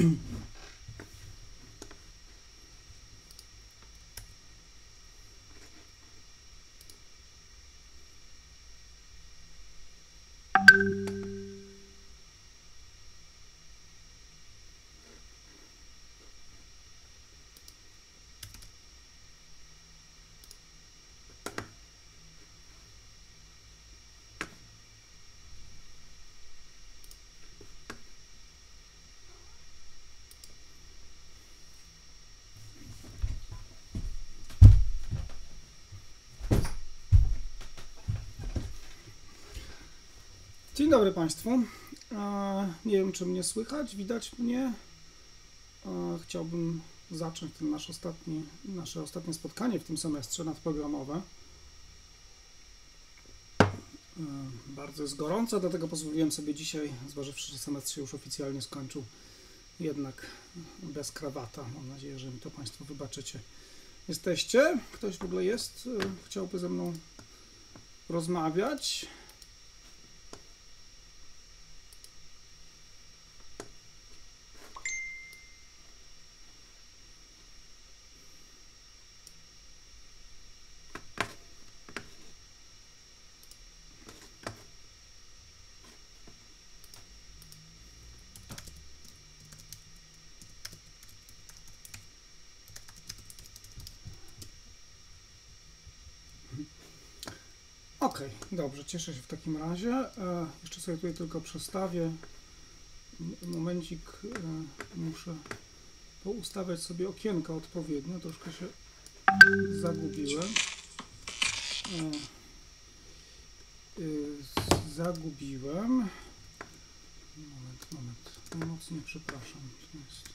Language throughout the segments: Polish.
Dzień dobry Państwu. Nie wiem, czy mnie słychać, widać mnie. Chciałbym zacząć nasze ostatnie spotkanie w tym semestrze nadprogramowe. Bardzo jest gorąco, dlatego pozwoliłem sobie dzisiaj, zważywszy, że semestr się już oficjalnie skończył, jednak bez krawata. Mam nadzieję, że mi to Państwo wybaczycie. Jesteście? Ktoś w ogóle jest? Chciałby ze mną rozmawiać? Ok, dobrze, cieszę się w takim razie. Jeszcze sobie tutaj tylko przestawię. Momencik, muszę poustawiać sobie okienka odpowiednio. Troszkę się zagubiłem. Moment. Mocno przepraszam. To jest...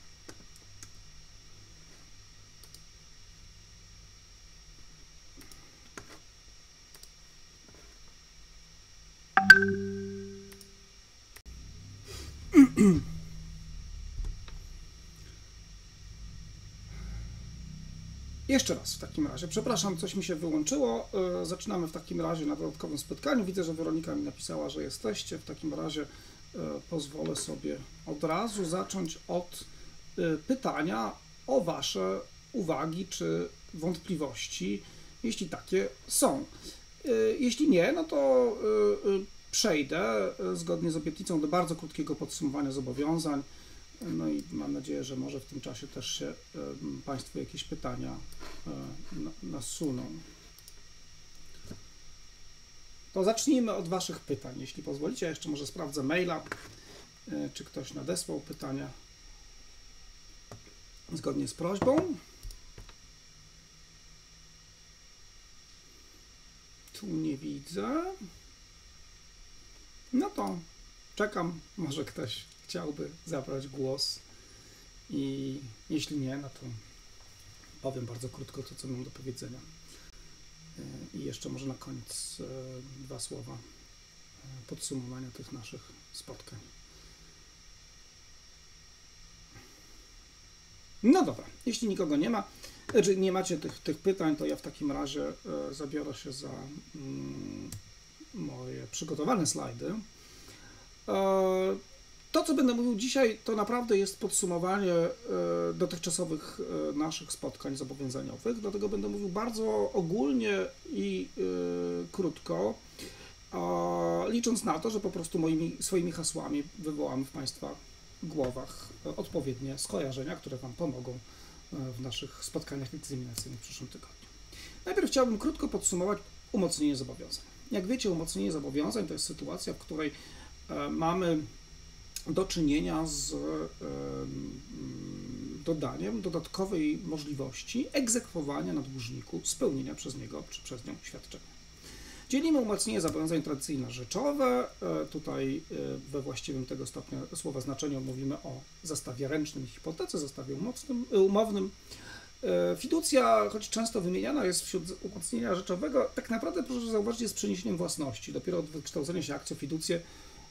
Jeszcze raz w takim razie. Przepraszam, coś mi się wyłączyło. Zaczynamy w takim razie na dodatkowym spotkaniu. Widzę, że Weronika mi napisała, że jesteście. W takim razie pozwolę sobie od razu zacząć od pytania o Wasze uwagi czy wątpliwości, jeśli takie są. Jeśli nie, no to przejdę zgodnie z obietnicą do bardzo krótkiego podsumowania zobowiązań. No i mam nadzieję, że może w tym czasie też się Państwu jakieś pytania nasuną. To zacznijmy od Waszych pytań, jeśli pozwolicie. Ja jeszcze może sprawdzę maila, czy ktoś nadesłał pytania zgodnie z prośbą. Tu nie widzę. No to czekam, może ktoś chciałby zabrać głos i jeśli nie, no to powiem bardzo krótko to, co mam do powiedzenia. I jeszcze może na koniec 2 słowa podsumowania tych naszych spotkań. No dobra, jeśli nikogo nie ma, czy nie macie tych pytań, to ja w takim razie zabiorę się za moje przygotowane slajdy. To, co będę mówił dzisiaj, to naprawdę jest podsumowanie dotychczasowych naszych spotkań zobowiązaniowych, dlatego będę mówił bardzo ogólnie i krótko, licząc na to, że po prostu swoimi hasłami wywołam w Państwa głowach odpowiednie skojarzenia, które Wam pomogą w naszych spotkaniach egzaminacyjnych w przyszłym tygodniu. Najpierw chciałbym krótko podsumować umocnienie zobowiązań. Jak wiecie, umocnienie zobowiązań to jest sytuacja, w której mamy do czynienia z dodaniem dodatkowej możliwości egzekwowania na dłużniku spełnienia przez niego czy przez nią świadczenia. Dzielimy umocnienie zobowiązań tradycyjno-rzeczowe. Tutaj we właściwym tego stopnia słowa znaczeniu mówimy o zastawie ręcznym i hipotece, zastawie umownym. Fiducja, choć często wymieniana jest wśród umocnienia rzeczowego, tak naprawdę, proszę zauważyć, jest przeniesieniem własności. Dopiero od wykształcenia się akcji o fiducję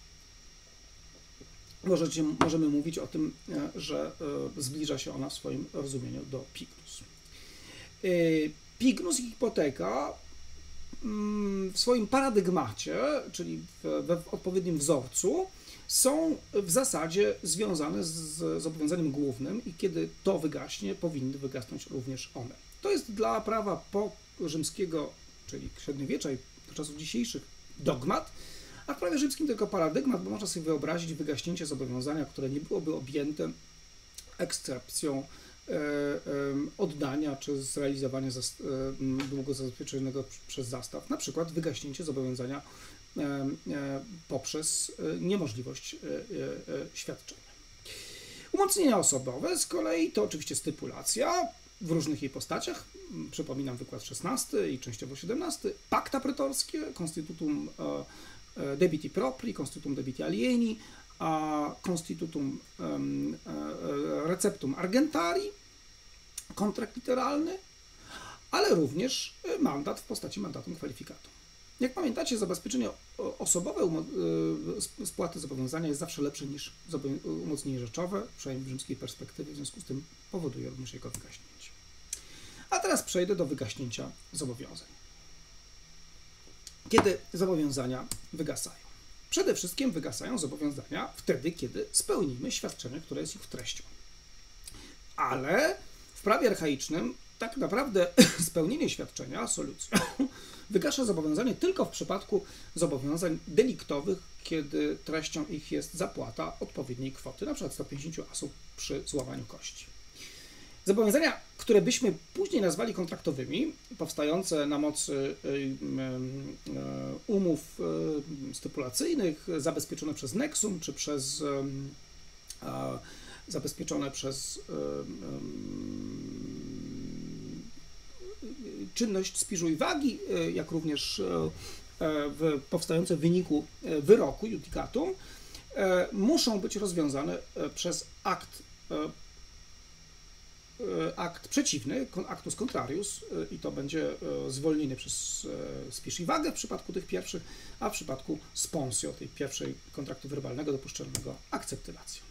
możemy mówić o tym, że zbliża się ona w swoim rozumieniu do pignus. Pignus i hipoteka w swoim paradygmacie, czyli w odpowiednim wzorcu, są w zasadzie związane z zobowiązaniem głównym i kiedy to wygaśnie, powinny wygasnąć również one. To jest dla prawa porzymskiego, czyli średniowiecza i do czasów dzisiejszych dogmat, a w prawie rzymskim tylko paradygmat, bo można sobie wyobrazić wygaśnięcie zobowiązania, które nie byłoby objęte ekscepcją oddania czy zrealizowania długu zabezpieczonego przez zastaw, na przykład wygaśnięcie zobowiązania poprzez niemożliwość świadczenia. Umocnienia osobowe z kolei to oczywiście stypulacja w różnych jej postaciach. Przypominam wykład 16 i częściowo 17. Pacta pretorskie, constitutum debiti propri, constitutum debiti alieni, constitutum receptum argentarii, kontrakt literalny, ale również mandat w postaci mandatum qualificatum. Jak pamiętacie, zabezpieczenie osobowe spłaty zobowiązania jest zawsze lepsze niż umocnienie rzeczowe, przynajmniej w rzymskiej perspektywie, w związku z tym powoduje również jego wygaśnięcie. A teraz przejdę do wygaśnięcia zobowiązań. Kiedy zobowiązania wygasają? Przede wszystkim wygasają zobowiązania wtedy, kiedy spełnimy świadczenie, które jest ich treścią. Ale w prawie archaicznym tak naprawdę spełnienie świadczenia, solucją, wygasza zobowiązanie tylko w przypadku zobowiązań deliktowych, kiedy treścią ich jest zapłata odpowiedniej kwoty, np. 150 asów przy złamaniu kości. Zobowiązania, które byśmy później nazwali kontraktowymi, powstające na mocy umów stypulacyjnych, zabezpieczone przez nexum, czy przez zabezpieczone przez czynność spiżu i wagi, jak również powstające w wyniku wyroku, judicatum, muszą być rozwiązane przez akt przeciwny, actus contrarius, i to będzie zwolnienie przez spisz i wagę w przypadku tych pierwszych, a w przypadku sponsio, tej pierwszej kontraktu werbalnego dopuszczalnego, akceptylacją.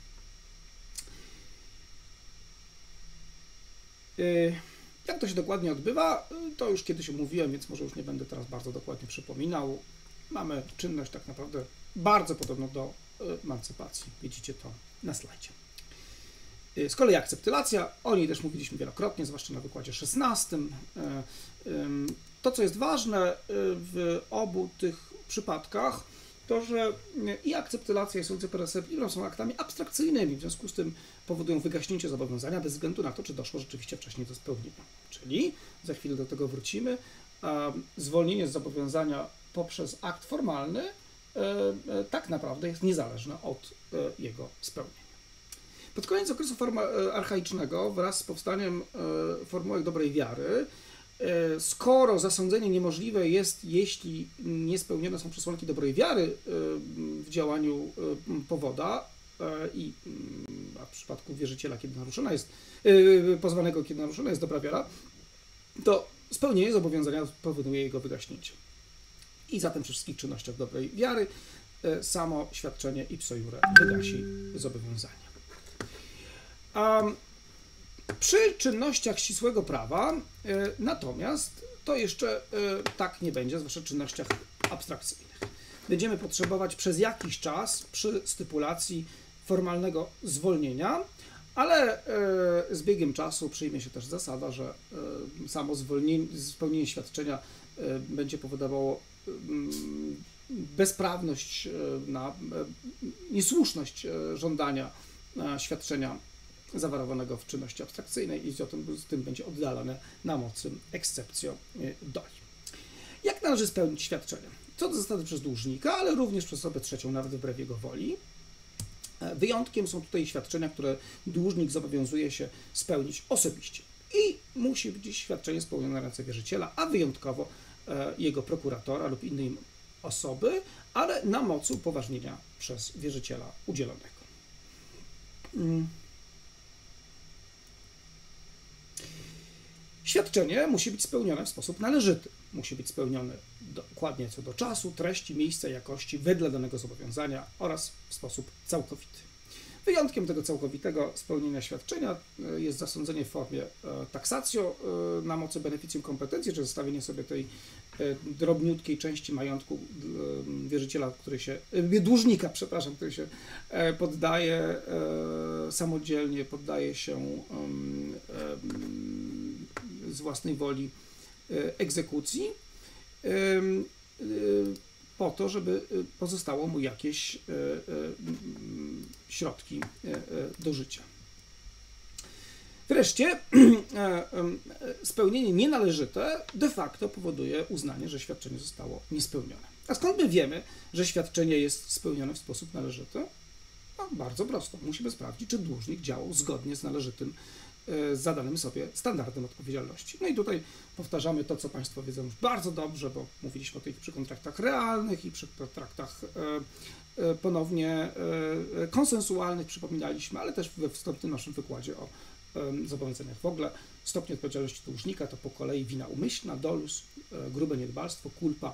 Jak to się dokładnie odbywa, to już kiedyś omówiłem, więc może już nie będę teraz bardzo dokładnie przypominał. Mamy czynność tak naprawdę bardzo podobną do emancypacji. Widzicie to na slajdzie. Z kolei akceptylacja, o niej też mówiliśmy wielokrotnie, zwłaszcza na wykładzie 16. To, co jest ważne w obu tych przypadkach, to, że i akceptylacja i solucja perceptible są aktami abstrakcyjnymi, w związku z tym powodują wygaśnięcie zobowiązania bez względu na to, czy doszło rzeczywiście wcześniej do spełnienia. Czyli, za chwilę do tego wrócimy, zwolnienie z zobowiązania poprzez akt formalny tak naprawdę jest niezależne od jego spełnienia. Pod koniec okresu archaicznego, wraz z powstaniem formułek dobrej wiary, skoro zasądzenie niemożliwe jest, jeśli niespełnione są przesłanki dobrej wiary w działaniu powoda, a w przypadku wierzyciela, kiedy naruszona jest, pozwanego, kiedy naruszona jest dobra wiara, to spełnienie zobowiązania powoduje jego wygaśnięcie. I zatem przy wszystkich czynnościach dobrej wiary samo świadczenie ipso iure wygasi zobowiązania. Przy czynnościach ścisłego prawa natomiast to jeszcze tak nie będzie, zwłaszcza czynnościach abstrakcyjnych. Będziemy potrzebować przez jakiś czas przy stypulacji formalnego zwolnienia, ale z biegiem czasu przyjmie się też zasada, że samo spełnienie świadczenia będzie powodowało bezprawność, niesłuszność żądania świadczenia zawarowanego w czynności abstrakcyjnej i z tym będzie oddalane na mocy exceptio doli. Jak należy spełnić świadczenie? Co do zasady przez dłużnika, ale również przez osobę trzecią, nawet wbrew jego woli. Wyjątkiem są tutaj świadczenia, które dłużnik zobowiązuje się spełnić osobiście i musi być świadczenie spełnione na ręce wierzyciela, a wyjątkowo jego prokuratora lub innej osoby, ale na mocy upoważnienia przez wierzyciela udzielonego. Świadczenie musi być spełnione w sposób należyty. Musi być spełnione dokładnie co do czasu, treści, miejsca, jakości wedle danego zobowiązania oraz w sposób całkowity. Wyjątkiem tego całkowitego spełnienia świadczenia jest zasądzenie w formie taksatio na mocy beneficjum kompetencji, czyli zostawienie sobie tej drobniutkiej części majątku wierzyciela, dłużnika, przepraszam, który się poddaje samodzielnie, poddaje się z własnej woli egzekucji, po to, żeby pozostało mu jakieś środki do życia. Wreszcie spełnienie nienależyte de facto powoduje uznanie, że świadczenie zostało niespełnione. A skąd my wiemy, że świadczenie jest spełnione w sposób należyty? No, bardzo prosto. Musimy sprawdzić, czy dłużnik działał zgodnie z należytym, zadanym sobie standardem odpowiedzialności. No i tutaj powtarzamy to, co Państwo wiedzą już bardzo dobrze, bo mówiliśmy o tych przy kontraktach realnych i przy kontraktach ponownie konsensualnych, przypominaliśmy, ale też we wstępnym naszym wykładzie o zobowiązaniach w ogóle. Stopień odpowiedzialności dłużnika to po kolei wina umyślna, dolus, grube niedbalstwo, culpa,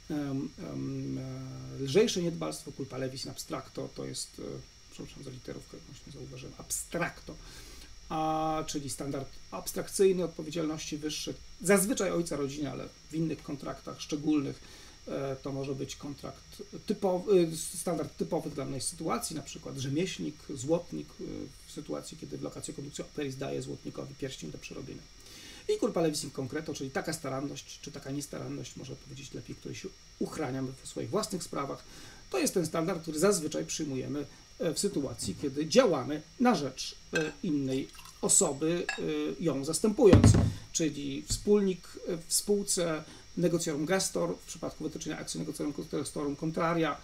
lżejsze niedbalstwo, culpa levis in abstracto, to jest, przepraszam za literówkę, właśnie zauważyłem, abstracto, czyli standard abstrakcyjny odpowiedzialności wyższy, zazwyczaj ojca rodziny, ale w innych kontraktach szczególnych to może być kontrakt typowy, standard typowy dla danej sytuacji, na przykład rzemieślnik, złotnik w sytuacji, kiedy w locatio conductio operis daje złotnikowi pierścień do przerobienia. I culpa levis in concreto, czyli taka staranność, czy taka niestaranność, można powiedzieć lepiej, której się uchraniamy w swoich własnych sprawach, to jest ten standard, który zazwyczaj przyjmujemy w sytuacji, kiedy działamy na rzecz innej osoby, ją zastępując, czyli wspólnik w spółce, negocjorum gestor, w przypadku wytoczenia akcji negocjorum gestorum contraria,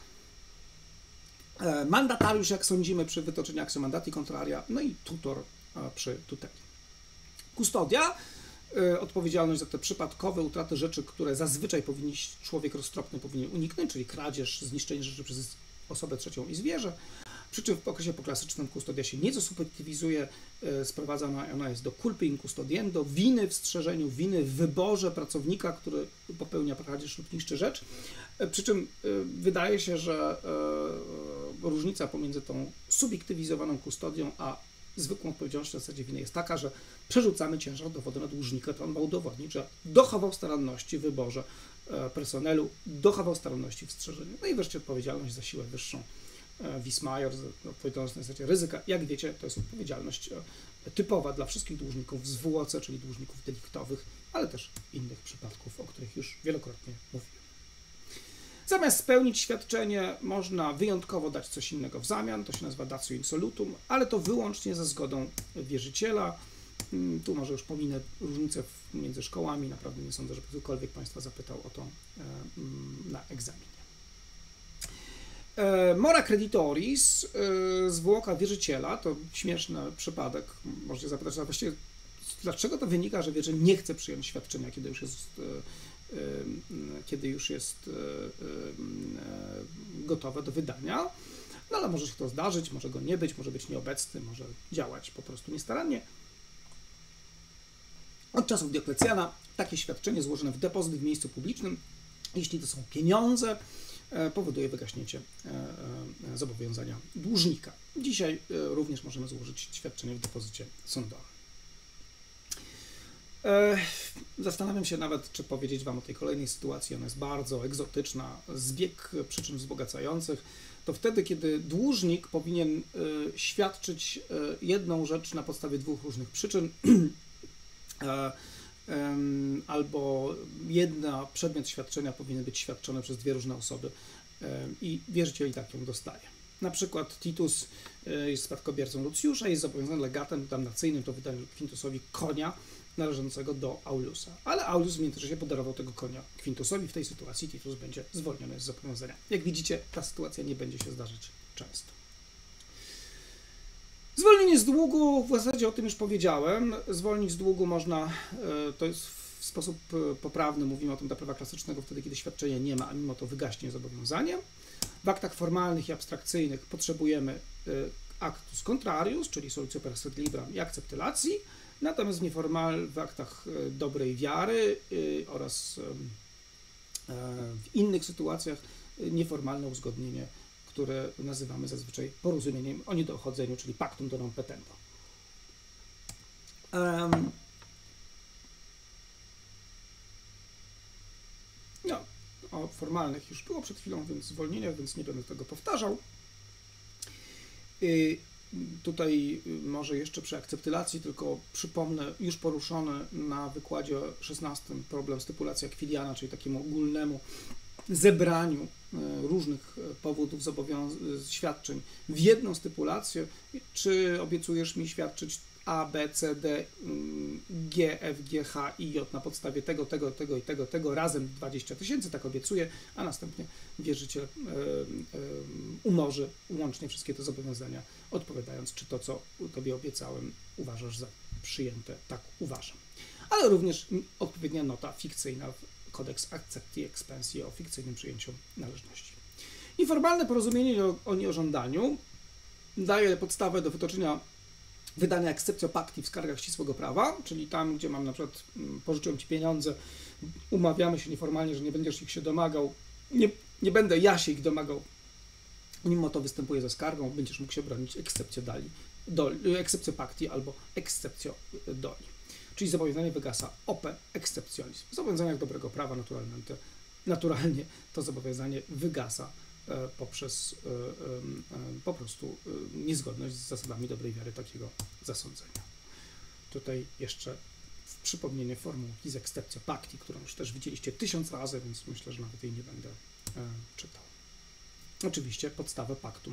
mandatariusz, jak sądzimy, przy wytoczeniu akcji mandati contraria, no i tutor przy tuteli. Kustodia, odpowiedzialność za te przypadkowe utraty rzeczy, które zazwyczaj człowiek roztropny powinien uniknąć, czyli kradzież, zniszczenie rzeczy przez osobę trzecią i zwierzę. Przy czym w okresie poklasycznym kustodia się nie zasubiektywizuje, sprowadzana ona jest do culpi in custodiendo, winy w strzeżeniu, winy w wyborze pracownika, który popełnia kradzież lub niszczy rzecz. Przy czym wydaje się, że różnica pomiędzy tą subiektywizowaną kustodią a zwykłą odpowiedzialnością w zasadzie winy jest taka, że przerzucamy ciężar dowodu na dłużnika, to on ma udowodnić, że dochował staranności w wyborze personelu, dochował staranności w strzeżeniu. No i wreszcie odpowiedzialność za siłę wyższą. Vis major, odpowiedzialność na zasadzie ryzyka. Jak wiecie, to jest odpowiedzialność typowa dla wszystkich dłużników w zwłoce, czyli dłużników deliktowych, ale też innych przypadków, o których już wielokrotnie mówiłem. Zamiast spełnić świadczenie, można wyjątkowo dać coś innego w zamian, to się nazywa datio insolutum, ale to wyłącznie ze zgodą wierzyciela. Tu może już pominę różnice między szkołami, naprawdę nie sądzę, żeby ktokolwiek Państwa zapytał o to na egzaminie. Mora creditoris, zwłoka wierzyciela, to śmieszny przypadek, możecie zapytać, a właściwie dlaczego to wynika, że wierzyciel nie chce przyjąć świadczenia, kiedy już jest gotowe do wydania, no ale może się to zdarzyć, może go nie być, może być nieobecny, może działać po prostu niestarannie. Od czasów Dioklecjana takie świadczenie złożone w depozyt w miejscu publicznym, jeśli to są pieniądze, powoduje wygaśnięcie zobowiązania dłużnika. Dzisiaj również możemy złożyć świadczenie w depozycie sądowym. Zastanawiam się nawet, czy powiedzieć Wam o tej kolejnej sytuacji. Ona jest bardzo egzotyczna. Zbieg przyczyn wzbogacających to wtedy, kiedy dłużnik powinien świadczyć jedną rzecz na podstawie dwóch różnych przyczyn, albo jeden przedmiot świadczenia powinien być świadczony przez dwie różne osoby i wierzyciel i tak ją dostaje. Na przykład Titus jest spadkobiercą Lucjusza, jest zobowiązany legatem damnacyjnym do wydania Quintusowi konia należącego do Aulusa. Ale Aulus w międzyczasie podarował tego konia Quintusowi. W tej sytuacji Titus będzie zwolniony z zobowiązania. Jak widzicie, ta sytuacja nie będzie się zdarzać często. Zwolnienie z długu, w zasadzie o tym już powiedziałem. Zwolnić z długu można, to jest w sposób poprawny, mówimy o tym dla prawa klasycznego, wtedy kiedy świadczenia nie ma, a mimo to wygaśnie zobowiązanie. W aktach formalnych i abstrakcyjnych potrzebujemy actus contrarius, czyli solutio per sed libram i acceptacji, natomiast w aktach dobrej wiary oraz w innych sytuacjach nieformalne uzgodnienie, które nazywamy zazwyczaj porozumieniem o niedochodzeniu, czyli pactum de non petendo. o formalnych już było przed chwilą, więc zwolnienia, więc nie będę tego powtarzał. Tutaj może jeszcze przy akceptylacji tylko przypomnę już poruszony na wykładzie 16 problem stypulacji Aquiliana, czyli takiemu ogólnemu zebraniu różnych powodów świadczeń w jedną stypulację. Czy obiecujesz mi świadczyć A, B, C, D, G, F, G, H i J na podstawie tego i tego razem 20 000, tak obiecuję, a następnie wierzyciel umorzy łącznie wszystkie te zobowiązania, odpowiadając, czy to, co Tobie obiecałem, uważasz za przyjęte. Tak, uważam. Ale również odpowiednia nota fikcyjna w Kodeks Accepti Expensii o fikcyjnym przyjęciu należności. Nieformalne porozumienie o nieożądaniu daje podstawę do wydania exceptio pacti w skargach ścisłego prawa, czyli tam, gdzie mam na przykład pożyczyłem Ci pieniądze, umawiamy się nieformalnie, że nie będziesz ich się domagał, nie będę ja się ich domagał, mimo to występuję ze skargą, będziesz mógł się bronić exceptio pacti albo exceptio doli. Czyli zobowiązanie wygasa ope exceptionis. W zobowiązaniach dobrego prawa naturalnie to zobowiązanie wygasa poprzez po prostu niezgodność z zasadami dobrej wiary takiego zasądzenia. Tutaj jeszcze przypomnienie formułki z exceptio pacti, którą już też widzieliście 1000 razy, więc myślę, że nawet jej nie będę czytał. Oczywiście podstawę pactum,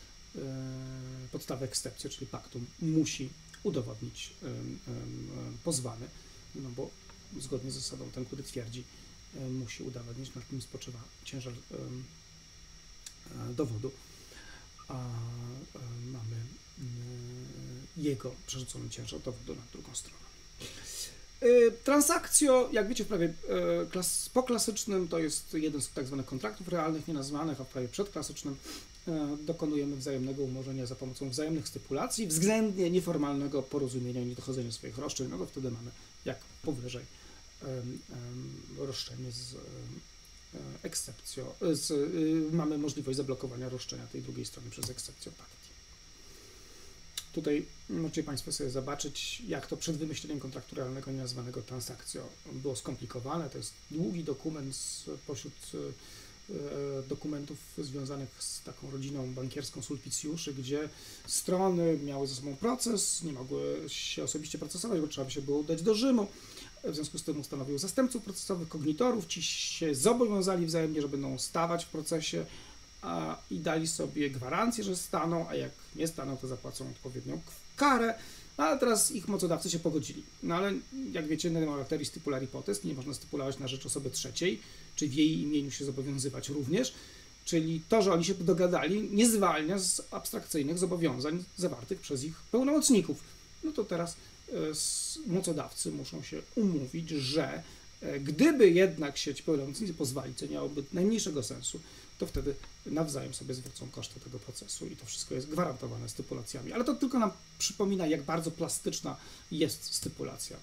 podstawę exceptio, czyli pactum musi udowodnić pozwany, no bo zgodnie z zasadą ten, który twierdzi, musi udowodnić, nad kim spoczywa ciężar dowodu, a mamy jego przerzucony ciężar dowodu na drugą stronę. Transakcjo, jak wiecie, w prawie poklasycznym to jest jeden z tak zwanych kontraktów realnych, nienazwanych, a w prawie przedklasycznym dokonujemy wzajemnego umorzenia za pomocą wzajemnych stypulacji, względnie nieformalnego porozumienia i niedochodzenia swoich roszczeń, no to wtedy mamy, jak powyżej, roszczenie z exceptio, mamy możliwość zablokowania roszczenia tej drugiej strony przez exceptio pacti. Tutaj możecie Państwo sobie zobaczyć, jak to przed wymyśleniem kontraktu realnego nienazwanego transakcjo było skomplikowane. To jest długi dokument spośród dokumentów związanych z taką rodziną bankierską sulpicjuszy, gdzie strony miały ze sobą proces, nie mogły się osobiście procesować, bo trzeba by się było udać do Rzymu. W związku z tym ustanowił zastępców procesowych, kognitorów. Ci się zobowiązali wzajemnie, że będą stawać w procesie i dali sobie gwarancję, że staną, a jak nie staną, to zapłacą odpowiednią karę. Ale teraz ich mocodawcy się pogodzili. No ale jak wiecie, non orateri stipulari potest, nie można stypulować na rzecz osoby trzeciej, czy w jej imieniu się zobowiązywać również. Czyli to, że oni się dogadali, nie zwalnia z abstrakcyjnych zobowiązań zawartych przez ich pełnomocników. No to teraz mocodawcy muszą się umówić, że gdyby jednak się ci pełnomocnicy pozwali, co nie miałoby najmniejszego sensu, to wtedy nawzajem sobie zwrócą koszty tego procesu i to wszystko jest gwarantowane stypulacjami. Ale to tylko nam przypomina, jak bardzo plastyczna jest stypulacja.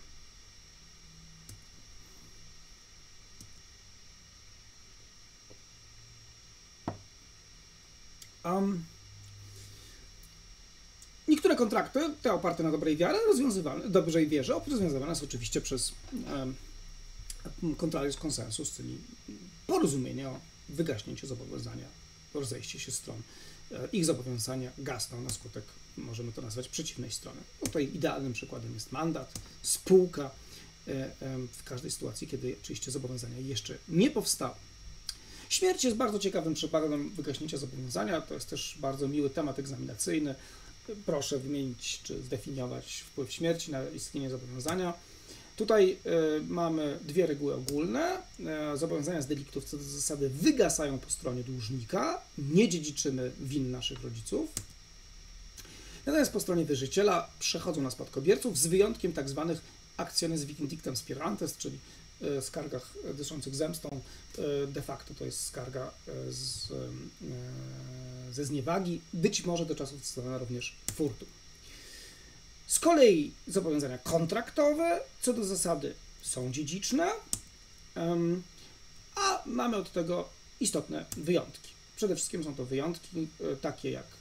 Niektóre kontrakty, te oparte na dobrej wierze, rozwiązywane są oczywiście przez contrarius consensus, czyli porozumienie o wygaśnięciu zobowiązania, rozejście się stron. Ich zobowiązania gasną na skutek, możemy to nazwać, przeciwnej strony. Tutaj idealnym przykładem jest mandat, spółka, w każdej sytuacji, kiedy oczywiście zobowiązania jeszcze nie powstały. Śmierć jest bardzo ciekawym przypadkiem wygaśnięcia zobowiązania, to jest też bardzo miły temat egzaminacyjny. Proszę wymienić czy zdefiniować wpływ śmierci na istnienie zobowiązania. Tutaj mamy dwie reguły ogólne. Zobowiązania z deliktów co do zasady wygasają po stronie dłużnika, nie dziedziczymy win naszych rodziców. Natomiast po stronie wierzyciela przechodzą na spadkobierców z wyjątkiem tak zwanych actiones vindictam spirantes, czyli skargach dyszących zemstą. De facto to jest skarga ze zniewagi, być może do czasów stosowana również furtu. Z kolei zobowiązania kontraktowe co do zasady są dziedziczne, a mamy od tego istotne wyjątki. Przede wszystkim są to wyjątki takie, jak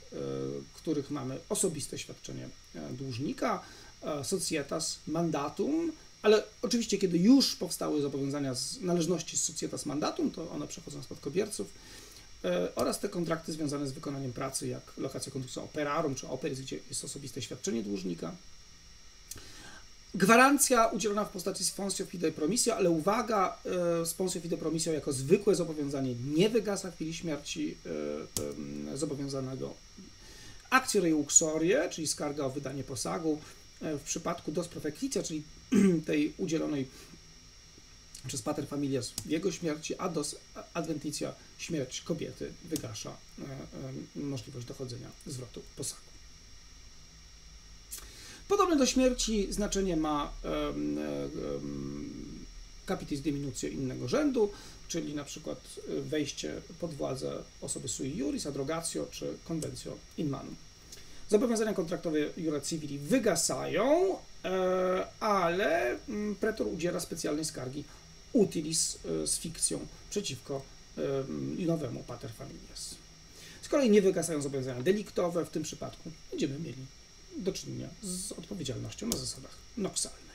których mamy osobiste świadczenie dłużnika, societas mandatum, Ale oczywiście, kiedy już powstały zobowiązania z należności z societas mandatum, to one przechodzą na spadkobierców oraz te kontrakty związane z wykonaniem pracy, jak lokacja conducta operarum czy operis, gdzie jest osobiste świadczenie dłużnika. Gwarancja udzielona w postaci sponsio fide promisio, ale uwaga, sponsio fide promisio jako zwykłe zobowiązanie nie wygasa w chwili śmierci zobowiązanego. Actio rei uxorie, czyli skarga o wydanie posagu, w przypadku dos profectitia, czyli tej udzielonej przez pater familias w jego śmierci, a dos adventitia, śmierć kobiety, wygasza możliwość dochodzenia zwrotu posagu. Podobne do śmierci znaczenie ma capitis diminutio innego rzędu, czyli na przykład wejście pod władzę osoby sui juris, adrogatio czy conventio in manum. Zobowiązania kontraktowe jura civili wygasają, ale pretor udziela specjalnej skargi utilis z fikcją przeciwko nowemu pater familias. Z kolei nie wygasają zobowiązania deliktowe, w tym przypadku będziemy mieli do czynienia z odpowiedzialnością na zasadach noksalnych.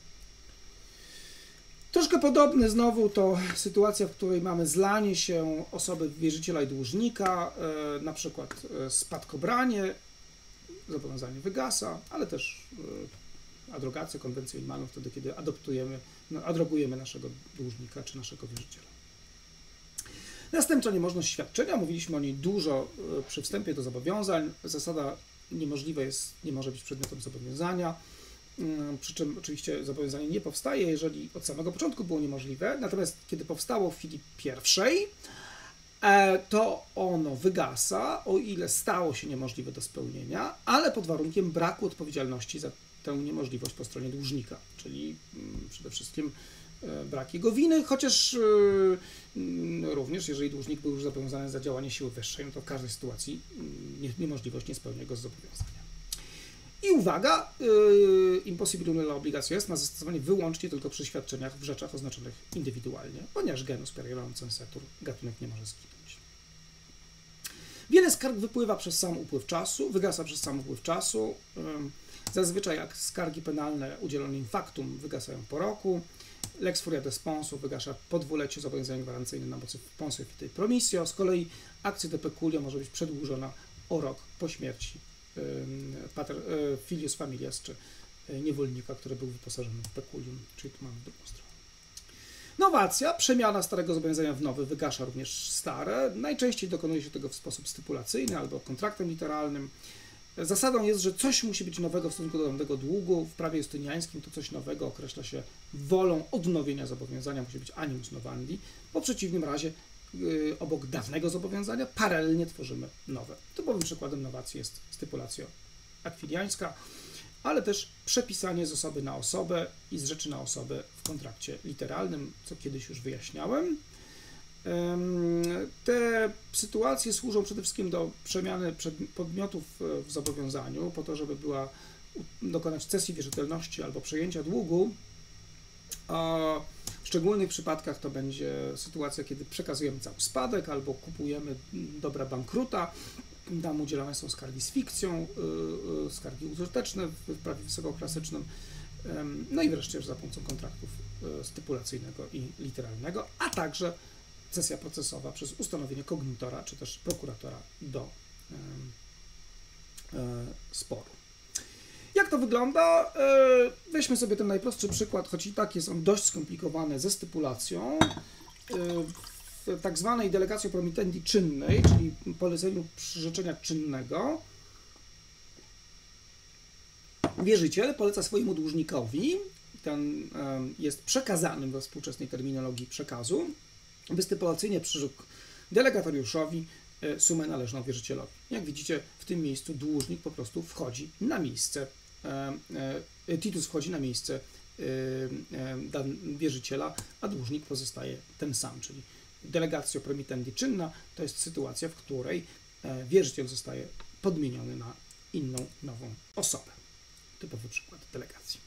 Troszkę podobny znowu to sytuacja, w której mamy zlanie się osoby wierzyciela i dłużnika, na przykład spadkobranie, zobowiązanie wygasa, ale też adrogację, konwencję in manum, wtedy kiedy adrogujemy naszego dłużnika czy naszego wierzyciela. Następcza niemożność świadczenia, mówiliśmy o niej dużo przy wstępie do zobowiązań. Zasada niemożliwe nie może być przedmiotem zobowiązania, przy czym oczywiście zobowiązanie nie powstaje, jeżeli od samego początku było niemożliwe, natomiast kiedy powstało w chwili pierwszej, to ono wygasa, o ile stało się niemożliwe do spełnienia, ale pod warunkiem braku odpowiedzialności za tę niemożliwość po stronie dłużnika, czyli przede wszystkim brak jego winy, chociaż również jeżeli dłużnik był już zobowiązany za działanie siły wyższej, no to w każdej sytuacji niemożliwość nie spełnia go z zobowiązania. I uwaga, impossibilum nella obligatio jest na zastosowanie wyłącznie tylko przy świadczeniach w rzeczach oznaczonych indywidualnie, ponieważ genus perierum censetur, gatunek nie może zginąć. Wiele skarg wypływa przez sam upływ czasu, wygasa przez sam upływ czasu. Zazwyczaj jak skargi penalne udzielone in factum wygasają po roku. Lex furia de sponsu wygasza po dwuleciu zobowiązanie gwarancyjne na mocy sponsio fide promisio. Z kolei actio de peculia może być przedłużona o rok po śmierci filius familias, czy niewolnika, który był wyposażony w peculium, czyli tu mamy drugą stronę. Nowacja, przemiana starego zobowiązania w nowy, wygasza również stare. Najczęściej dokonuje się tego w sposób stypulacyjny albo kontraktem literalnym. Zasadą jest, że coś musi być nowego w stosunku do danego długu. W prawie justyniańskim to coś nowego określa się wolą odnowienia zobowiązania, musi być animus novandi, bo w przeciwnym razie obok dawnego zobowiązania paralelnie tworzymy nowe. Typowym przykładem nowacji jest stypulatio akwiniańska, ale też przepisanie z osoby na osobę i z rzeczy na osobę w kontrakcie literalnym, co kiedyś już wyjaśniałem. Te sytuacje służą przede wszystkim do przemiany podmiotów w zobowiązaniu, po to, żeby dokonać cesji wierzytelności albo przejęcia długu. W szczególnych przypadkach to będzie sytuacja, kiedy przekazujemy cały spadek albo kupujemy dobra bankruta. Tam udzielane są skargi z fikcją, skargi użyteczne w prawie wysokoklasycznym, no i wreszcie za pomocą kontraktów stypulacyjnego i literalnego, a także cesja procesowa przez ustanowienie kognitora czy też prokuratora do sporu. Jak to wygląda? Weźmy sobie ten najprostszy przykład, choć i tak jest on dość skomplikowany ze stypulacją. W tak zwanej delegatio promittendi czynnej, czyli poleceniu przyrzeczenia czynnego, wierzyciel poleca swojemu dłużnikowi, ten jest przekazanym we współczesnej terminologii przekazu, by stypulacyjnie przyrzekł delegatoriuszowi sumę należną wierzycielowi. Jak widzicie, w tym miejscu dłużnik po prostu wchodzi na miejsce, Titus wchodzi na miejsce wierzyciela, a dłużnik pozostaje ten sam, czyli delegatio promittendi czynna to jest sytuacja, w której wierzyciel zostaje podmieniony na inną, nową osobę. Typowy przykład delegacji.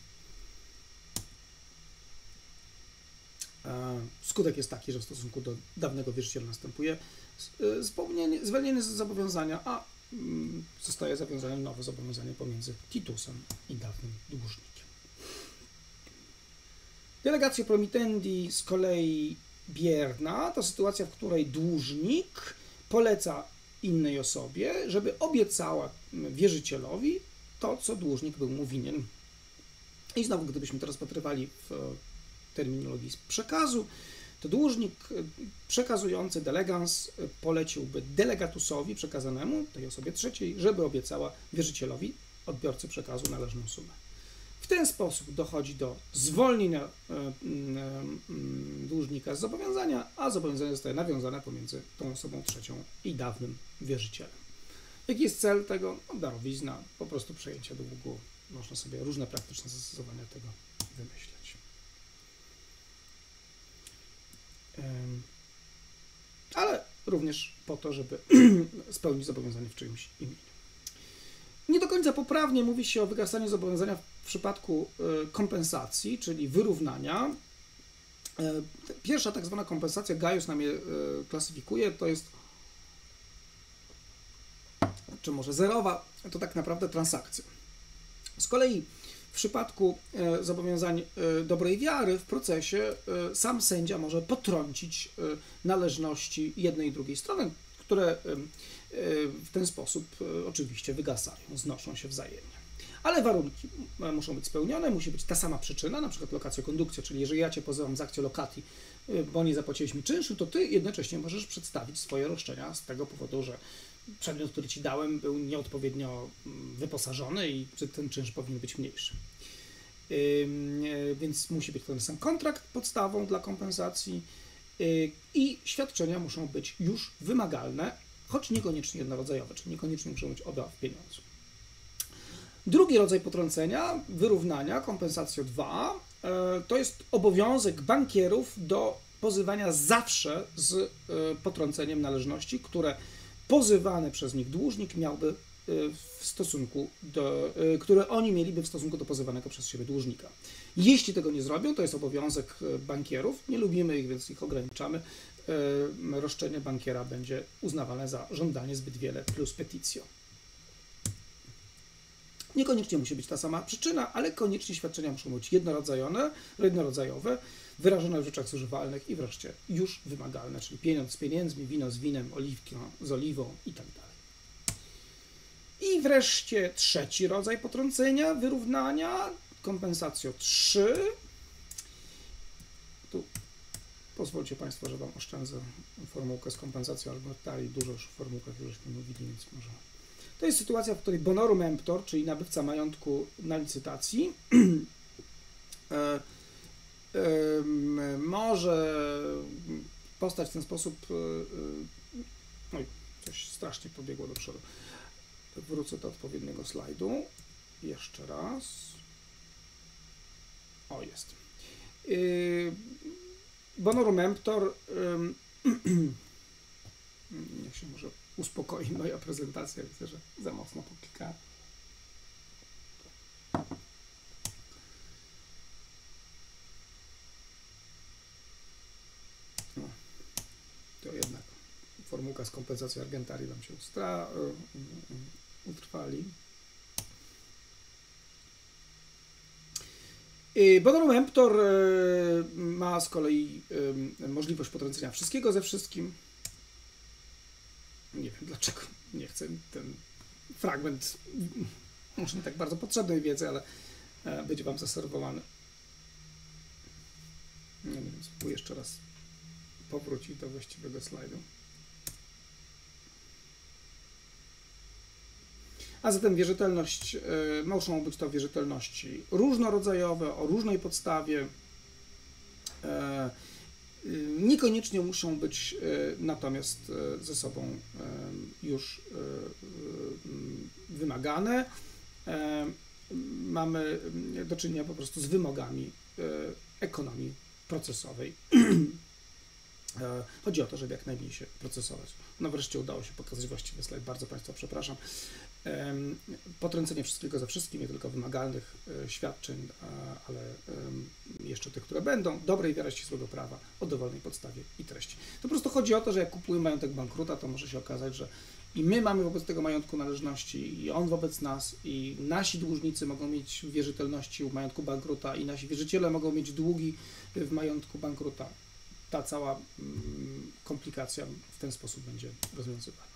Skutek jest taki, że w stosunku do dawnego wierzyciela następuje zwolnienie z zobowiązania, a zostaje zawiązane nowe zobowiązanie pomiędzy Titusem i dawnym dłużnikiem. Delegatio promittendi z kolei bierna to sytuacja, w której dłużnik poleca innej osobie, żeby obiecała wierzycielowi to, co dłużnik był mu winien. I znowu, gdybyśmy to rozpatrywali w terminologii przekazu, to dłużnik przekazujący delegans poleciłby delegatusowi przekazanemu, tej osobie trzeciej, żeby obiecała wierzycielowi, odbiorcy przekazu, należną sumę. W ten sposób dochodzi do zwolnienia dłużnika z zobowiązania, a zobowiązanie zostaje nawiązane pomiędzy tą osobą trzecią i dawnym wierzycielem. Jaki jest cel tego? Darowizna, po prostu przejęcie długu. Można sobie różne praktyczne zastosowania tego wymyśleć. Ale również po to, żeby spełnić zobowiązanie w czyimś imieniu. Nie do końca poprawnie mówi się o wygasaniu zobowiązania w przypadku kompensacji, czyli wyrównania. Pierwsza tak zwana kompensacja, Gaius nam je klasyfikuje, to jest, czy może zerowa, to tak naprawdę transakcja. Z kolei w przypadku zobowiązań dobrej wiary w procesie sam sędzia może potrącić należności jednej i drugiej strony, które w ten sposób oczywiście wygasają, znoszą się wzajemnie. Ale warunki muszą być spełnione, musi być ta sama przyczyna, na przykład lokatio conductio, czyli jeżeli ja Cię pozywam z actio locati, bo nie zapłaciłeś mi czynszu, to Ty jednocześnie możesz przedstawić swoje roszczenia z tego powodu, że przedmiot, który Ci dałem, był nieodpowiednio wyposażony i ten czynsz powinien być mniejszy. Więc musi być ten sam kontrakt podstawą dla kompensacji i świadczenia muszą być już wymagalne, choć niekoniecznie jednorodzajowe, czyli niekoniecznie muszą być oba w pieniądzu. Drugi rodzaj potrącenia, wyrównania, kompensacjo 2, to jest obowiązek bankierów do pozywania zawsze z potrąceniem należności, które pozywany przez nich dłużnik miałby w stosunku do, które oni mieliby w stosunku do pozywanego przez siebie dłużnika. Jeśli tego nie zrobią, to jest obowiązek bankierów, nie lubimy ich, więc ich ograniczamy. Roszczenie bankiera będzie uznawane za żądanie zbyt wiele plus petitio. Niekoniecznie musi być ta sama przyczyna, ale koniecznie świadczenia muszą być jednorodzajowe, wyrażone w rzeczach zużywalnych i wreszcie już wymagalne, czyli pieniądz z pieniędzmi, wino z winem, oliwka z oliwą i tak dalej. I wreszcie trzeci rodzaj potrącenia, wyrównania, kompensacjo 3. Tu pozwólcie Państwo, że Wam oszczędzę formułkę z kompensacją argumentari. Dużo już w formułkach żeśmy mówili, więc może. To jest sytuacja, w której bonorum emptor, czyli nabywca majątku na licytacji, może postać w ten sposób. Oj, coś strasznie pobiegło do przodu. Wrócę do odpowiedniego slajdu. Jeszcze raz. O, jest. Bonorum emptor. Niech się może uspokoi moja prezentacja. Widzę, że za mocno poklikałem. No, to jednak formułka z kompensacją argentarii Wam się utrwali. Bonorum emptor ma z kolei możliwość potrącenia wszystkiego ze wszystkim. Nie wiem dlaczego nie chcę ten fragment, może nie tak bardzo potrzebnej wiedzy, ale będzie Wam zaserwowany. Nie wiem, spróbuję jeszcze raz powrócić do właściwego slajdu. A zatem wierzytelność, muszą być to wierzytelności różnorodzajowe, o różnej podstawie. Niekoniecznie muszą być natomiast ze sobą już wymagane. Mamy do czynienia po prostu z wymogami ekonomii procesowej. Chodzi o to, żeby jak najmniej się procesować. No wreszcie udało się pokazać właściwy slajd, bardzo Państwa przepraszam. Potrącenie wszystkiego ze wszystkim, nie tylko wymagalnych świadczeń, ale jeszcze tych, które będą, dobrej wiary, ścisłego prawa, o dowolnej podstawie i treści. To po prostu chodzi o to, że jak kupujemy majątek bankruta, to może się okazać, że i my mamy wobec tego majątku należności, i on wobec nas, i nasi dłużnicy mogą mieć wierzytelności u majątku bankruta, i nasi wierzyciele mogą mieć długi w majątku bankruta. Ta cała komplikacja w ten sposób będzie rozwiązywana.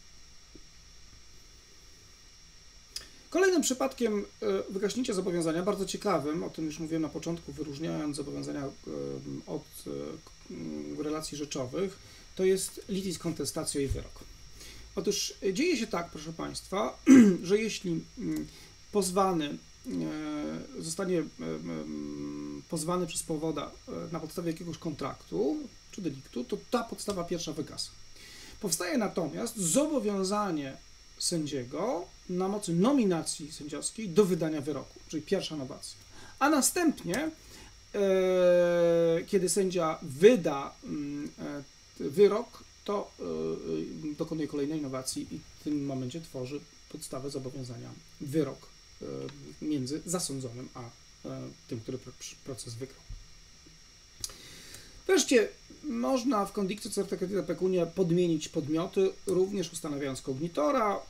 Kolejnym przypadkiem wygaśnięcia zobowiązania, bardzo ciekawym, o tym już mówiłem na początku, wyróżniając zobowiązania od relacji rzeczowych, to jest litis contestatio i wyrok. Otóż dzieje się tak, proszę Państwa, że jeśli pozwany zostanie pozwany przez powoda na podstawie jakiegoś kontraktu czy deliktu, to ta podstawa pierwsza wygasa. Powstaje natomiast zobowiązanie sędziego na mocy nominacji sędziowskiej do wydania wyroku, czyli pierwsza nowacja. A następnie, kiedy sędzia wyda wyrok, to dokonuje kolejnej nowacji i w tym momencie tworzy podstawę zobowiązania wyrok między zasądzonym a tym, który proces wygrał. Wreszcie można w condictio certa credita pecunia podmienić podmioty, również ustanawiając kognitora.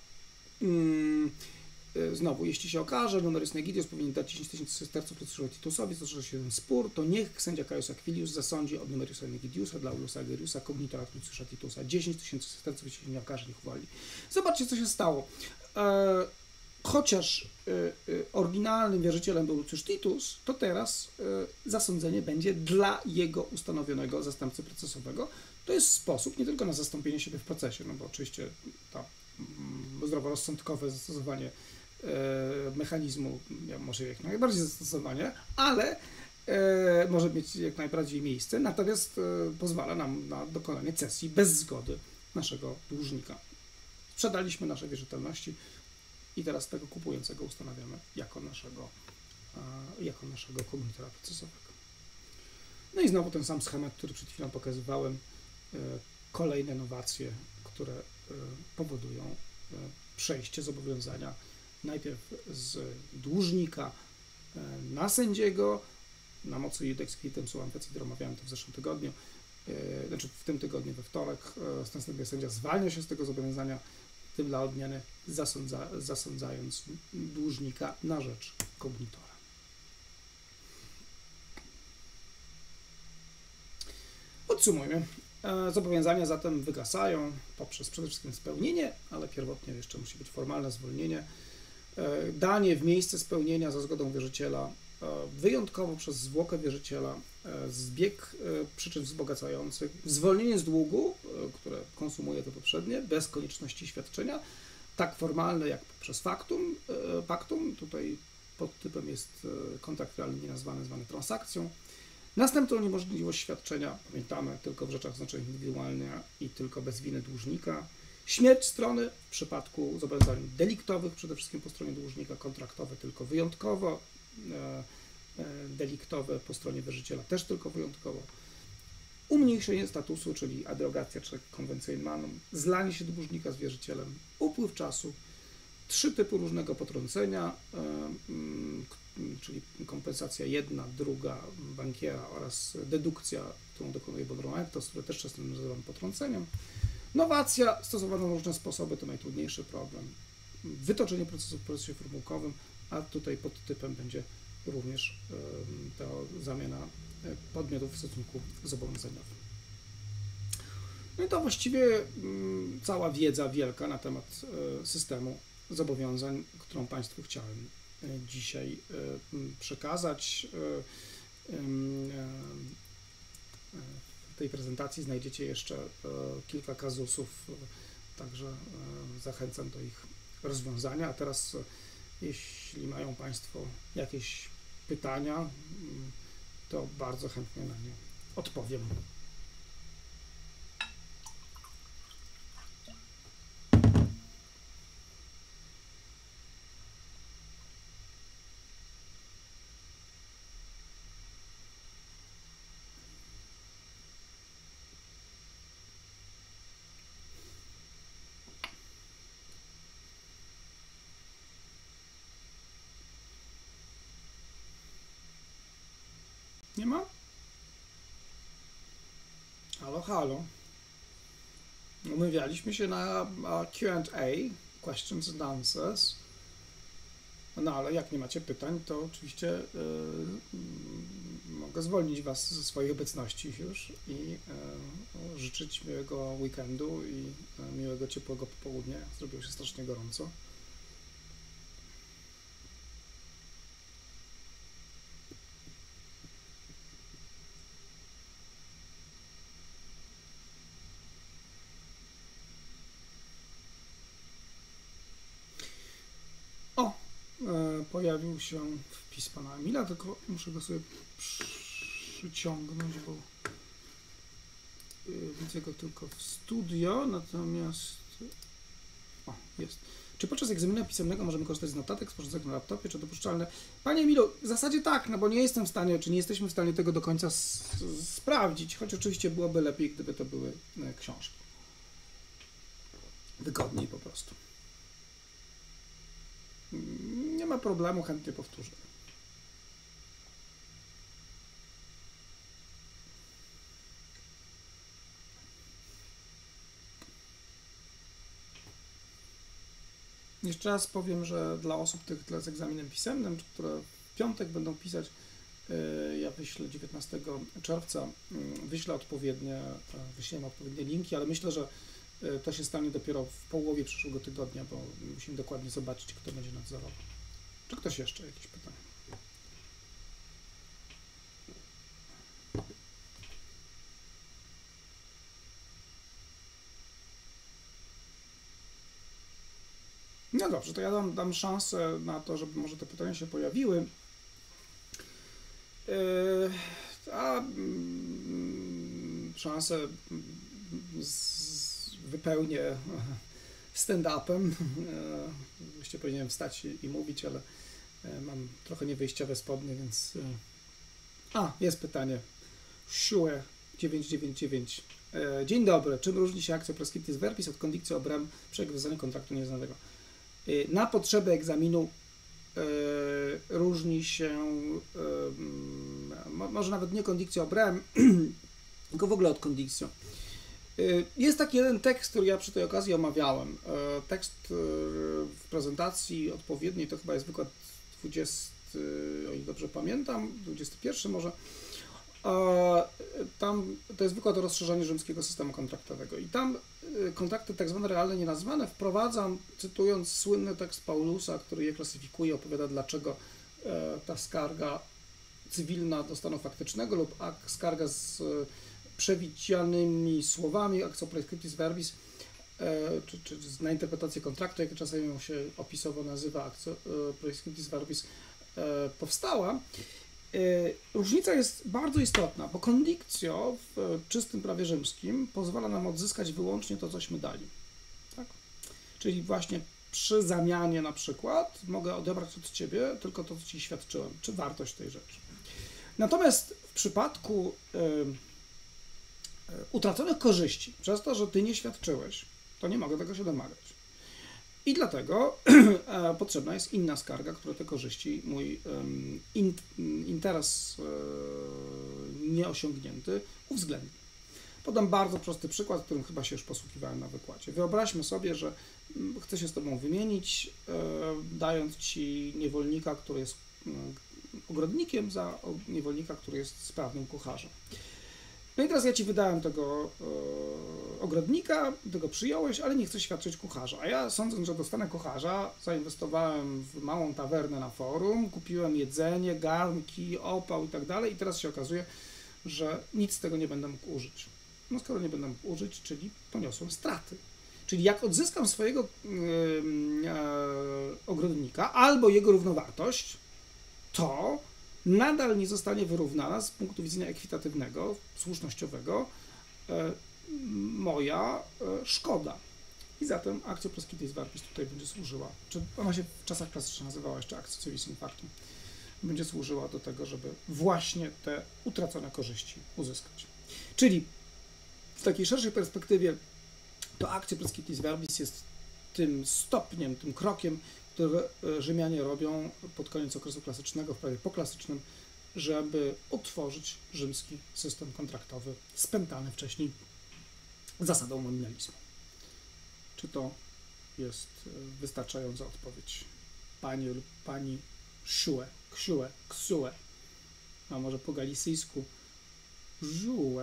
Znowu, jeśli się okaże, numerus negidius powinien dać 10 000 sesterców Luciusowi Titusowi, toczy się ten spór, to niech sędzia Caius Aquilius zasądzi od numeriusa negidiusa dla Iuliusa Ageriusa kognitora Luciusa Titusa. 10 000 sesterców, jeśli się nie okaże, niech uwolni. Zobaczcie, co się stało. Chociaż oryginalnym wierzycielem był Lucius Titus, to teraz zasądzenie będzie dla jego ustanowionego zastępcy procesowego. To jest sposób nie tylko na zastąpienie siebie w procesie, no bo oczywiście to zdroworozsądkowe zastosowanie mechanizmu może jak najbardziej zastosowanie, ale może mieć jak najbardziej miejsce, natomiast pozwala nam na dokonanie cesji bez zgody naszego dłużnika. Sprzedaliśmy nasze wierzytelności i teraz tego kupującego ustanawiamy jako naszego kognitora procesowego. No i znowu ten sam schemat, który przed chwilą pokazywałem, kolejne nowacje, które powodują przejście zobowiązania najpierw z dłużnika na sędziego, na mocy iudex quitem suam fecit, omawiałem to w zeszłym tygodniu, znaczy w tym tygodniu we wtorek, następnie sędzia zwalnia się z tego zobowiązania, tym dla odmiany zasądzając dłużnika na rzecz kognitora. Podsumujmy. Zobowiązania zatem wygasają poprzez przede wszystkim spełnienie, ale pierwotnie jeszcze musi być formalne zwolnienie, danie w miejsce spełnienia za zgodą wierzyciela, wyjątkowo przez zwłokę wierzyciela, zbieg przyczyn wzbogacających, zwolnienie z długu, które konsumuje to poprzednie, bez konieczności świadczenia, tak formalne jak poprzez pactum, tutaj podtypem jest kontrakt realny nienazwany, zwany transakcją. Następną niemożliwość świadczenia, pamiętamy, tylko w rzeczach znaczenia indywidualnych i tylko bez winy dłużnika. Śmierć strony w przypadku zobowiązań deliktowych, przede wszystkim po stronie dłużnika, kontraktowe tylko wyjątkowo, deliktowe po stronie wierzyciela też tylko wyjątkowo. Umniejszenie statusu, czyli adrogacja czy convention manum, zlanie się dłużnika z wierzycielem, upływ czasu, 3 typy różnego potrącenia, kompensacja jedna, druga bankiera oraz dedukcja, którą dokonuje Bodroentos, które też często nazywamy potrąceniem. Nowacja stosowana na różne sposoby, to najtrudniejszy problem. Wytoczenie procesu w procesie formułkowym, a tutaj pod typem będzie również ta zamiana podmiotów w stosunku zobowiązaniowym. No i to właściwie cała wiedza wielka na temat systemu zobowiązań, którą Państwu chciałem dzisiaj przekazać. W tej prezentacji znajdziecie jeszcze kilka kazusów, także zachęcam do ich rozwiązania. A teraz, jeśli mają Państwo jakieś pytania, to bardzo chętnie na nie odpowiem. halo. Umawialiśmy się na Q&A, questions and answers. No ale jak nie macie pytań, to oczywiście mogę zwolnić Was ze swojej obecności już i życzyć miłego weekendu i miłego, ciepłego popołudnia. Zrobiło się strasznie gorąco. Pojawił się wpis pana Emila, tylko muszę go sobie przyciągnąć, bo widzę go tylko w studio, natomiast jest. Czy podczas egzaminu pisemnego możemy korzystać z notatek sporządzonych na laptopie, czy dopuszczalne? Panie Emilu, w zasadzie tak, no bo nie jestem w stanie, czy nie jesteśmy w stanie tego do końca sprawdzić, choć oczywiście byłoby lepiej, gdyby to były książki. Wygodniej po prostu. Nie ma problemu, chętnie powtórzę. Jeszcze raz powiem, że dla osób tych z egzaminem pisemnym, które w piątek będą pisać, ja wyślę 19 czerwca, wyślemy odpowiednie linki, ale myślę, że to się stanie dopiero w połowie przyszłego tygodnia, bo musimy dokładnie zobaczyć, kto będzie nadzorował. Czy ktoś jeszcze jakieś pytania? No dobrze, to ja dam szansę na to, żeby może te pytania się pojawiły. Szansę wypełnię stand-upem. Właściwie powinienem wstać i mówić, ale mam trochę niewyjściowe spodnie, więc... jest pytanie. Sure 999. Dzień dobry. Czym różni się akcja prescriptis verbis od condicio obrem przy wywiązaniu kontraktu nieznanego? Na potrzeby egzaminu różni się, może nawet nie condicio obrem, tylko w ogóle od condicio. Jest taki jeden tekst, który ja przy tej okazji omawiałem. Tekst w prezentacji odpowiedniej, to chyba jest wykład 20, o ile dobrze pamiętam, 21 może. Tam to jest wykład o rozszerzaniu rzymskiego systemu kontraktowego i tam kontrakty tak zwane realne, nienazwane wprowadzam, cytując słynny tekst Paulusa, który je klasyfikuje, opowiada, dlaczego ta skarga cywilna do stanu faktycznego lub skarga z przewidzianymi słowami, actio prescriptis verbis, czy na interpretację kontraktu, jak czasami ją się opisowo nazywa, actio prescriptis verbis, powstała. Różnica jest bardzo istotna, bo condictio w czystym prawie rzymskim pozwala nam odzyskać wyłącznie to, cośmy dali. Tak? Czyli właśnie przy zamianie na przykład mogę odebrać od Ciebie tylko to, co Ci świadczyłem, czy wartość tej rzeczy. Natomiast w przypadku utraconych korzyści, przez to, że Ty nie świadczyłeś, to nie mogę tego się domagać. I dlatego potrzebna jest inna skarga, która te korzyści, mój interes nieosiągnięty uwzględni. Podam bardzo prosty przykład, którym chyba się już posługiwałem na wykładzie. Wyobraźmy sobie, że chcę się z Tobą wymienić, dając Ci niewolnika, który jest ogrodnikiem, za niewolnika, który jest sprawnym kucharzem. No i teraz ja Ci wydałem tego ogrodnika, Ty go przyjąłeś, ale nie chcesz świadczyć kucharza. A ja, sądząc, że dostanę kucharza, zainwestowałem w małą tawernę na forum, kupiłem jedzenie, garnki, opał i tak dalej i teraz się okazuje, że nic z tego nie będę mógł użyć. No skoro nie będę mógł użyć, czyli poniosłem straty. Czyli jak odzyskam swojego ogrodnika albo jego równowartość, to nadal nie zostanie wyrównana z punktu widzenia ekwitatywnego, słusznościowego moja szkoda. I zatem actio prescriptis verbis tutaj będzie służyła, czy ona się w czasach klasycznych nazywała jeszcze actio civis in factum, będzie służyła do tego, żeby właśnie te utracone korzyści uzyskać. Czyli w takiej szerszej perspektywie to actio prescriptis verbis jest tym stopniem, tym krokiem, które Rzymianie robią pod koniec okresu klasycznego, w prawie poklasycznym, żeby utworzyć rzymski system kontraktowy spętany wcześniej zasadą nominalizmu. Czy to jest wystarczająca odpowiedź? Panie lub pani szue, ksiue, ksue, a może po galicyjsku żułe.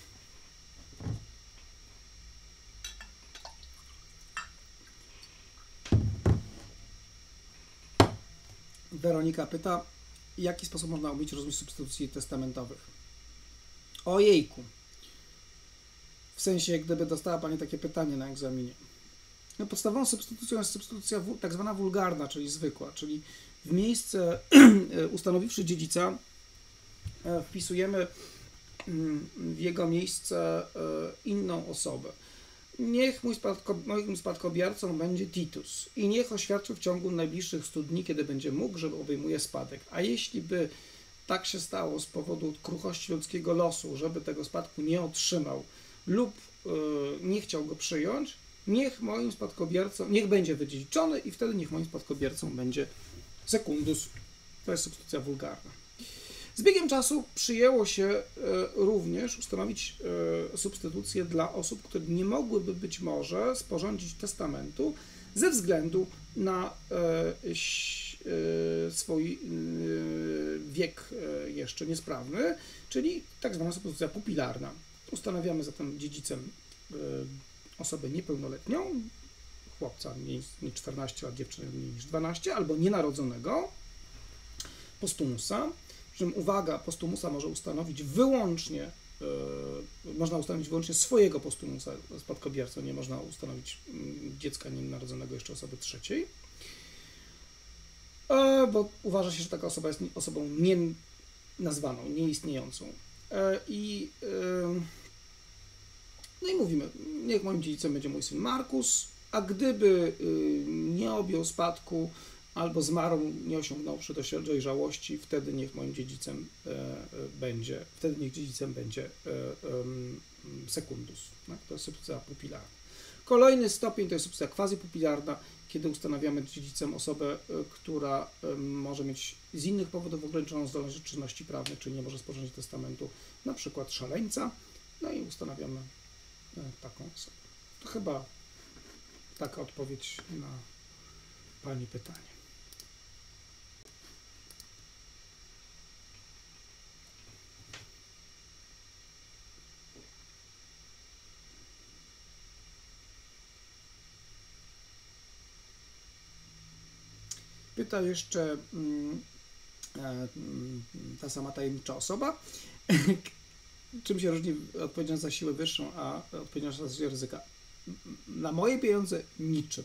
Weronika pyta, w jaki sposób można omówić rozwój substytucji testamentowych? Ojejku. W sensie, gdyby dostała Pani takie pytanie na egzaminie. No, podstawową substytucją jest substytucja tak zwana wulgarna, czyli zwykła, czyli w miejsce ustanowiwszy dziedzica wpisujemy w jego miejsce inną osobę. Niech moim spadkobiercą będzie Titus i niech oświadczy w ciągu najbliższych 100 dni, kiedy będzie mógł, że obejmuje spadek. A jeśli by tak się stało z powodu kruchości ludzkiego losu, żeby tego spadku nie otrzymał lub nie chciał go przyjąć, niech moim spadkobiercą, niech będzie wydziedziczony i wtedy niech moim spadkobiercą będzie Secundus. To jest substytucja wulgarna. Z biegiem czasu przyjęło się również ustanowić substytucję dla osób, które nie mogłyby być może sporządzić testamentu ze względu na swój wiek jeszcze niesprawny, czyli tak zwana substytucja pupilarna. Ustanawiamy zatem dziedzicem osobę niepełnoletnią, chłopca mniej niż 14 lat, dziewczynę mniej niż 12, albo nienarodzonego, postumusa. Przy czym uwaga, postumusa może ustanowić wyłącznie, można ustanowić wyłącznie swojego postumusa spadkobiercą, nie można ustanowić dziecka nienarodzonego jeszcze osoby trzeciej, bo uważa się, że taka osoba jest osobą nienazwaną, nieistniejącą. No i mówimy, niech moim dziedzicem będzie mój syn Markus, a gdyby nie objął spadku albo zmarł, nie osiągnąwszy dojrzałości, wtedy niech moim dziedzicem będzie, Secundus. Tak? To jest substytucja pupilarna. Kolejny stopień to jest substytucja quasi-pupilarna, kiedy ustanawiamy dziedzicem osobę, która może mieć z innych powodów ograniczoną zdolność do czynności prawnych, czyli nie może sporządzić testamentu, na przykład szaleńca, no i ustanawiamy taką osobę. To chyba taka odpowiedź na Pani pytanie. Pyta jeszcze ta sama tajemnicza osoba, czym się różni odpowiedzialność za siłę wyższą, a odpowiedzialność za ryzyka. Na moje pieniądze niczym.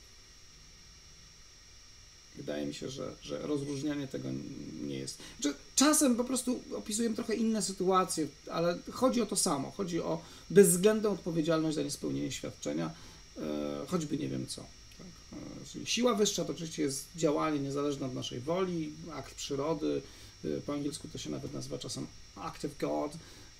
Wydaje mi się, że rozróżnianie tego nie jest. Czasem po prostu opisujemy trochę inne sytuacje, ale chodzi o to samo. Chodzi o bezwzględną odpowiedzialność za niespełnienie świadczenia, choćby nie wiem co. Czyli siła wyższa to oczywiście jest działanie niezależne od naszej woli, akt przyrody, po angielsku to się nawet nazywa czasem act of God,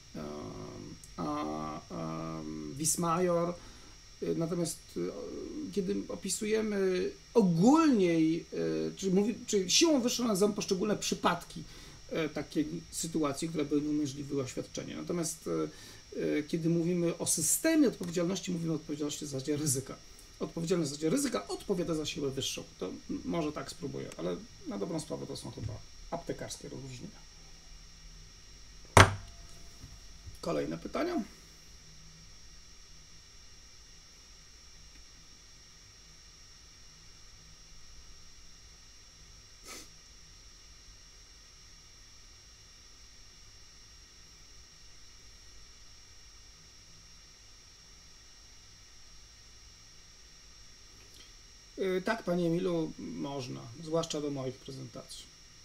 vis major. Natomiast kiedy opisujemy ogólniej, czyli siłą wyższą nazywamy poszczególne przypadki takiej sytuacji, które by uniemożliwiły oświadczenie. Natomiast kiedy mówimy o systemie odpowiedzialności, mówimy o odpowiedzialności za zasadzie ryzyka. Odpowiedzialność za zasadzie ryzyka odpowiada za siłę wyższą. To może tak spróbuję, ale na dobrą sprawę to są chyba aptekarskie rozróżnienia. Kolejne pytania. Tak, Panie Emilu, można, zwłaszcza do moich prezentacji.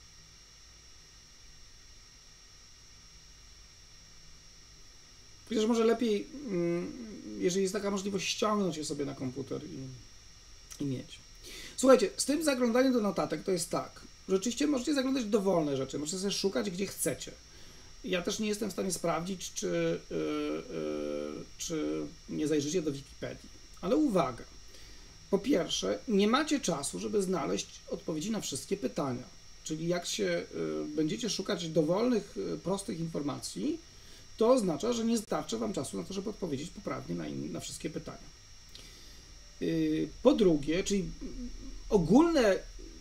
Chociaż może lepiej, jeżeli jest taka możliwość, ściągnąć je sobie na komputer i mieć. Słuchajcie, z tym zaglądaniem do notatek to jest tak. Rzeczywiście możecie zaglądać w dowolne rzeczy, możecie sobie szukać, gdzie chcecie. Ja też nie jestem w stanie sprawdzić, czy nie zajrzycie do Wikipedii. Ale uwaga. Po pierwsze, nie macie czasu, żeby znaleźć odpowiedzi na wszystkie pytania. Czyli jak się będziecie szukać dowolnych, prostych informacji, to oznacza, że nie starczy Wam czasu na to, żeby odpowiedzieć poprawnie na wszystkie pytania. Po drugie, czyli ogólne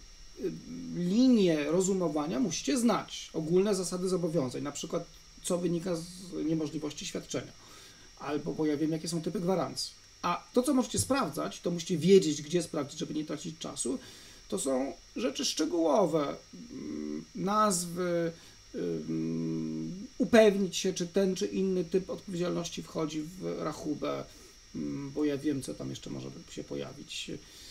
linie rozumowania musicie znać, ogólne zasady zobowiązań, na przykład co wynika z niemożliwości świadczenia, albo bo ja wiem, jakie są typy gwarancji. A to, co możecie sprawdzać, to musicie wiedzieć, gdzie sprawdzić, żeby nie tracić czasu, to są rzeczy szczegółowe, nazwy, upewnić się, czy ten, czy inny typ odpowiedzialności wchodzi w rachubę, bo ja wiem, co tam jeszcze może się pojawić.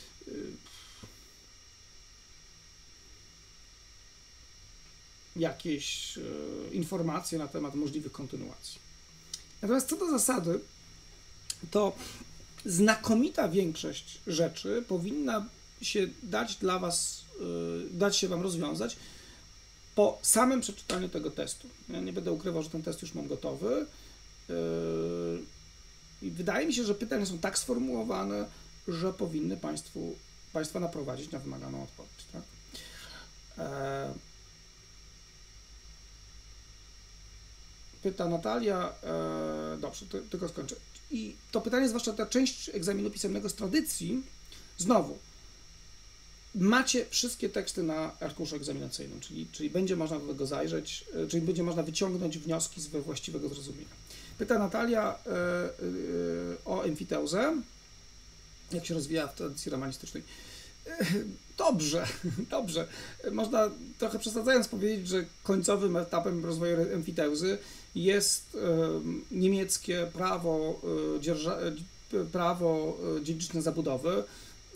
Jakieś informacje na temat możliwych kontynuacji. Natomiast co do zasady, to znakomita większość rzeczy powinna się dać się Wam rozwiązać po samym przeczytaniu tego testu. Ja nie będę ukrywał, że ten test już mam gotowy i wydaje mi się, że pytania są tak sformułowane, że powinny Państwa naprowadzić na wymaganą odpowiedź. Tak? Pyta Natalia, dobrze, tylko skończę. I to pytanie, zwłaszcza ta część egzaminu pisemnego z tradycji, znowu, macie wszystkie teksty na arkuszu egzaminacyjnym, czyli będzie można do tego zajrzeć, czyli będzie można wyciągnąć wnioski z właściwego zrozumienia. Pyta Natalia o emfiteuzę, jak się rozwija w tradycji romanistycznej. Dobrze. Można trochę przesadzając powiedzieć, że końcowym etapem rozwoju emfiteuzy jest niemieckie prawo dziedziczne zabudowy,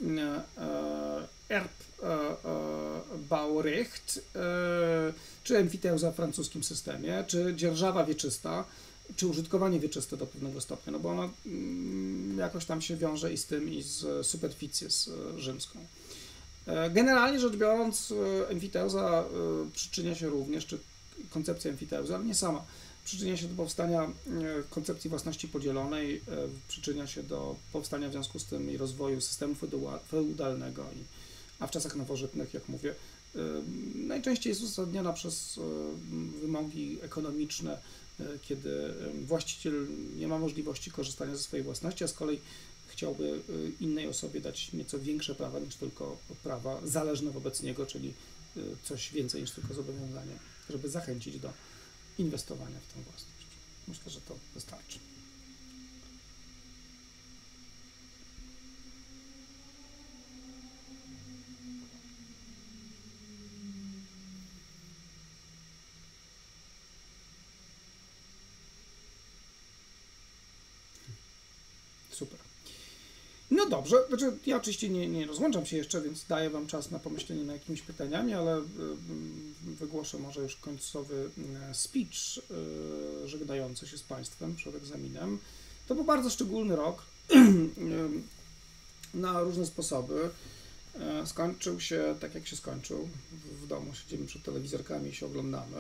Erbbaurecht, czy emfiteuza w francuskim systemie, czy dzierżawa wieczysta, czy użytkowanie wieczyste do pewnego stopnia, no bo ona jakoś tam się wiąże i z tym, i z superficies rzymską. Generalnie rzecz biorąc, emfiteuza przyczynia się również, czy koncepcja emfiteuzy, ale nie sama, przyczynia się do powstania koncepcji własności podzielonej, przyczynia się do powstania w związku z tym i rozwoju systemu feudalnego, a w czasach nowożytnych, jak mówię, najczęściej jest uzasadniona przez wymogi ekonomiczne, kiedy właściciel nie ma możliwości korzystania ze swojej własności, a z kolei chciałby innej osobie dać nieco większe prawa niż tylko prawa zależne wobec niego, czyli coś więcej niż tylko zobowiązanie, żeby zachęcić do inwestowania w tę własność. Myślę, że to wystarczy. Super. No dobrze, znaczy ja oczywiście nie rozłączam się jeszcze, więc daję Wam czas na pomyślenie nad jakimiś pytaniami, ale wygłoszę może już końcowy speech żegnający się z Państwem przed egzaminem. To był bardzo szczególny rok na różne sposoby. Skończył się tak, jak się skończył. W domu siedzimy przed telewizorkami i się oglądamy.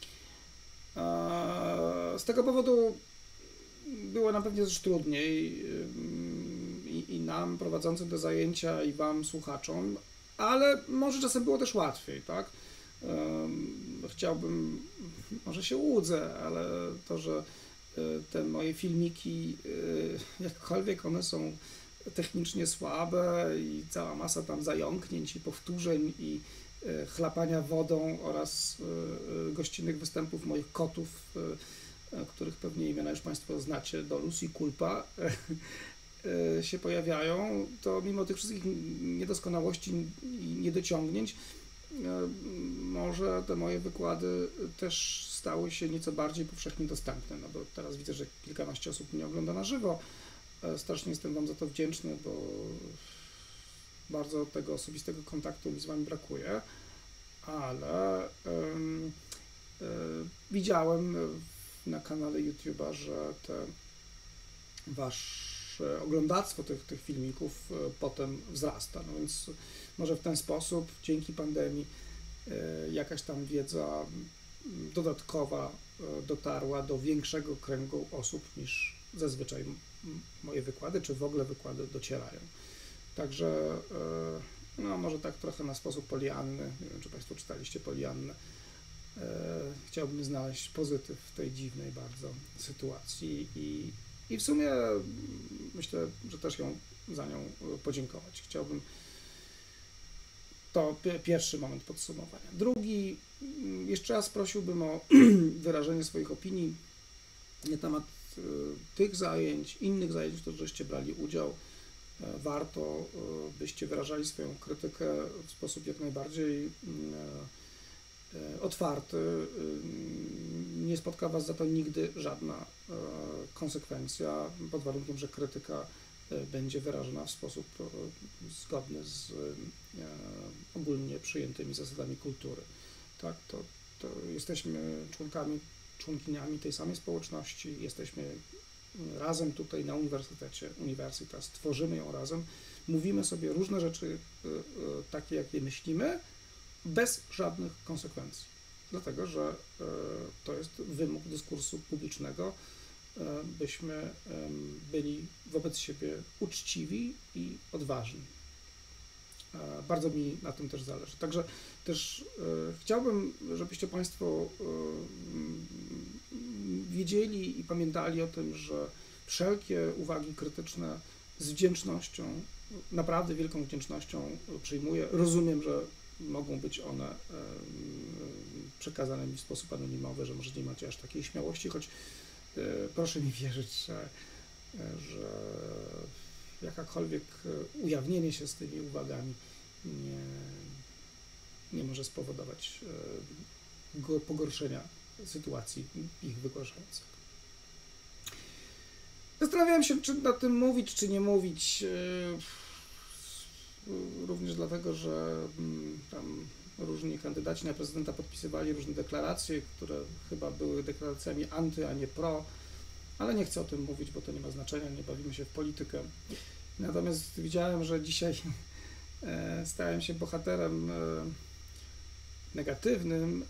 Z tego powodu było na pewno też trudniej i nam prowadzącym te zajęcia, i Wam słuchaczom, ale może czasem było też łatwiej, tak? Chciałbym, może się łudzę, ale to, że te moje filmiki, jakkolwiek one są technicznie słabe i cała masa tam zająknięć i powtórzeń i chlapania wodą oraz gościnnych występów moich kotów, których pewnie imiona już Państwo znacie, Dolus i Kulpa, się pojawiają, to mimo tych wszystkich niedoskonałości i niedociągnięć, może te moje wykłady też stały się nieco bardziej powszechnie dostępne, no bo teraz widzę, że kilkanaście osób mnie ogląda na żywo. Strasznie jestem Wam za to wdzięczny, bo bardzo tego osobistego kontaktu mi z Wami brakuje, ale widziałem na kanale YouTube'a, że Wasze oglądactwo tych filmików potem wzrasta, no więc może w ten sposób, dzięki pandemii, jakaś tam wiedza dodatkowa dotarła do większego kręgu osób niż zazwyczaj moje wykłady, czy w ogóle wykłady docierają. Także no może tak trochę na sposób Polianny, nie wiem, czy Państwo czytaliście Poliannę, chciałbym znaleźć pozytyw w tej dziwnej bardzo sytuacji i w sumie myślę, że też za nią podziękować. Chciałbym, to pierwszy moment podsumowania. Drugi, jeszcze raz prosiłbym o wyrażenie swoich opinii na temat tych zajęć, innych zajęć, w których żeście brali udział. Warto, byście wyrażali swoją krytykę w sposób jak najbardziej otwarty. Nie spotka Was za to nigdy żadna konsekwencja, pod warunkiem, że krytyka będzie wyrażona w sposób zgodny z ogólnie przyjętymi zasadami kultury. Tak, to jesteśmy członkiniami tej samej społeczności, jesteśmy razem tutaj na uniwersytecie, Uniwersytas, tworzymy ją razem, mówimy sobie różne rzeczy takie, jakie myślimy, bez żadnych konsekwencji, dlatego że to jest wymóg dyskursu publicznego, byśmy byli wobec siebie uczciwi i odważni. Bardzo mi na tym też zależy. Także też chciałbym, żebyście Państwo wiedzieli i pamiętali o tym, że wszelkie uwagi krytyczne z wdzięcznością, naprawdę wielką wdzięcznością przyjmuję. Rozumiem, że mogą być one przekazane mi w sposób anonimowy, że może nie macie aż takiej śmiałości, choć proszę mi wierzyć, że jakakolwiek ujawnienie się z tymi uwagami nie może spowodować pogorszenia sytuacji ich wygłaszających. Zastanawiałem się, czy na tym mówić, czy nie mówić, również dlatego, że tam różni kandydaci na prezydenta podpisywali różne deklaracje, które chyba były deklaracjami anty, a nie pro, ale nie chcę o tym mówić, bo to nie ma znaczenia, nie bawimy się w politykę. Natomiast widziałem, że dzisiaj stałem się bohaterem negatywnym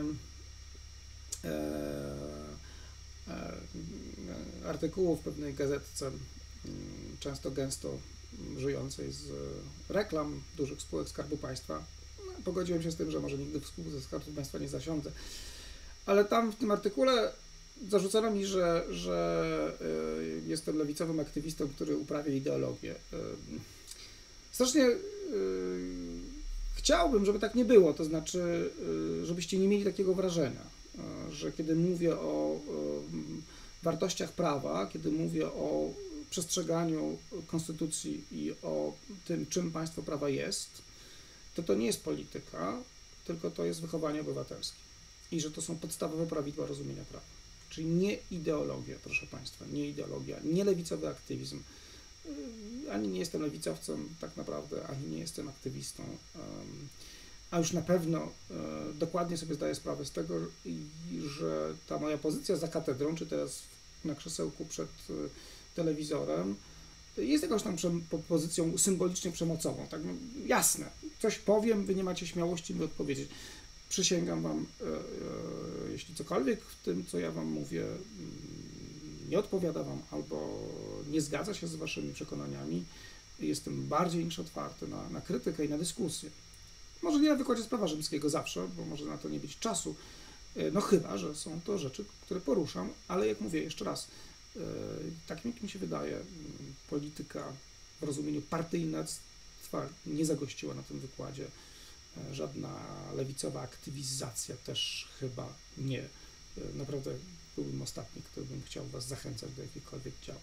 artykułu w pewnej gazetce, często gęsto żyjącej z reklam dużych spółek Skarbu Państwa. Pogodziłem się z tym, że może nigdy w spółce Skarbu Państwa nie zasiądę, ale tam w tym artykule zarzucono mi, że jestem lewicowym aktywistą, który uprawia ideologię. Strasznie chciałbym, żeby tak nie było, to znaczy, żebyście nie mieli takiego wrażenia, że kiedy mówię o wartościach prawa, kiedy mówię o przestrzeganiu konstytucji i o tym, czym państwo prawa jest, to nie jest polityka, tylko to jest wychowanie obywatelskie i że to są podstawowe prawidła rozumienia prawa. Czyli nie ideologia, proszę Państwa, nie ideologia, nie lewicowy aktywizm. Ani nie jestem lewicowcem tak naprawdę, ani nie jestem aktywistą, a już na pewno dokładnie sobie zdaję sprawę z tego, że ta moja pozycja za katedrą, czy teraz na krzesełku przed telewizorem, jest jakąś tam pozycją symbolicznie przemocową. Tak? No, jasne, coś powiem, wy nie macie śmiałości mi odpowiedzieć. Przysięgam Wam, jeśli cokolwiek w tym, co ja Wam mówię, nie odpowiada Wam albo nie zgadza się z Waszymi przekonaniami, jestem bardziej niż otwarty na krytykę i na dyskusję. Może nie na wykładzie z prawa rzymskiego zawsze, bo może na to nie być czasu, no chyba, że są to rzeczy, które poruszam, ale jak mówię jeszcze raz, tak mi się wydaje, polityka w rozumieniu partyjnictwa nie zagościła na tym wykładzie. Żadna lewicowa aktywizacja też chyba nie. Naprawdę byłbym ostatni, który bym chciał Was zachęcać do jakichkolwiek działań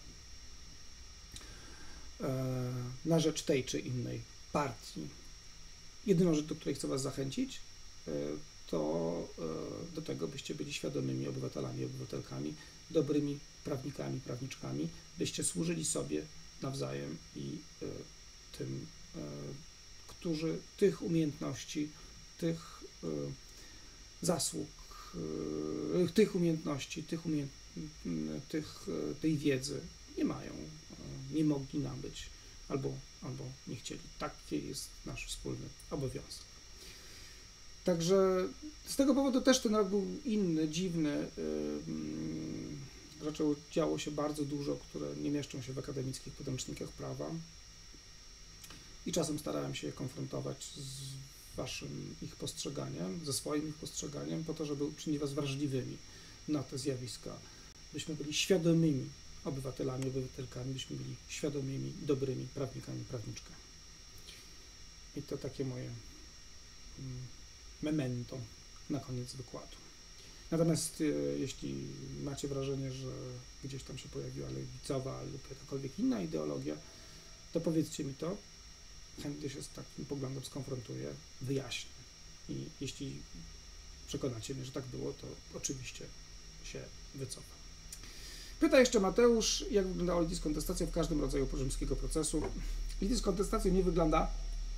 na rzecz tej czy innej partii. Jedyną rzecz, do której chcę Was zachęcić, to do tego, byście byli świadomymi obywatelami, obywatelkami, dobrymi prawnikami, prawniczkami, byście służyli sobie nawzajem i tym, którzy tych umiejętności, tych zasług, tej wiedzy nie mają, nie mogli nabyć albo nie chcieli. Taki jest nasz wspólny obowiązek. Także z tego powodu też ten rok był inny, dziwny. Działo się bardzo dużo, które nie mieszczą się w akademickich podręcznikach prawa i czasem starałem się je konfrontować z ich postrzeganiem, ze swoim ich postrzeganiem, po to, żeby uczynić was wrażliwymi na te zjawiska, byśmy byli świadomymi obywatelami, obywatelkami, byśmy byli świadomymi, dobrymi prawnikami, prawniczkami. I to takie moje memento na koniec wykładu. Natomiast jeśli macie wrażenie, że gdzieś tam się pojawiła lewicowa lub jakakolwiek inna ideologia, to powiedzcie mi to, chętnie się z takim poglądem skonfrontuję, wyjaśnię. I jeśli przekonacie mnie, że tak było, to oczywiście się wycofam. Pyta jeszcze Mateusz, jak wyglądało litis contestantio w każdym rodzaju rzymskiego procesu. Litis contestantio nie wygląda,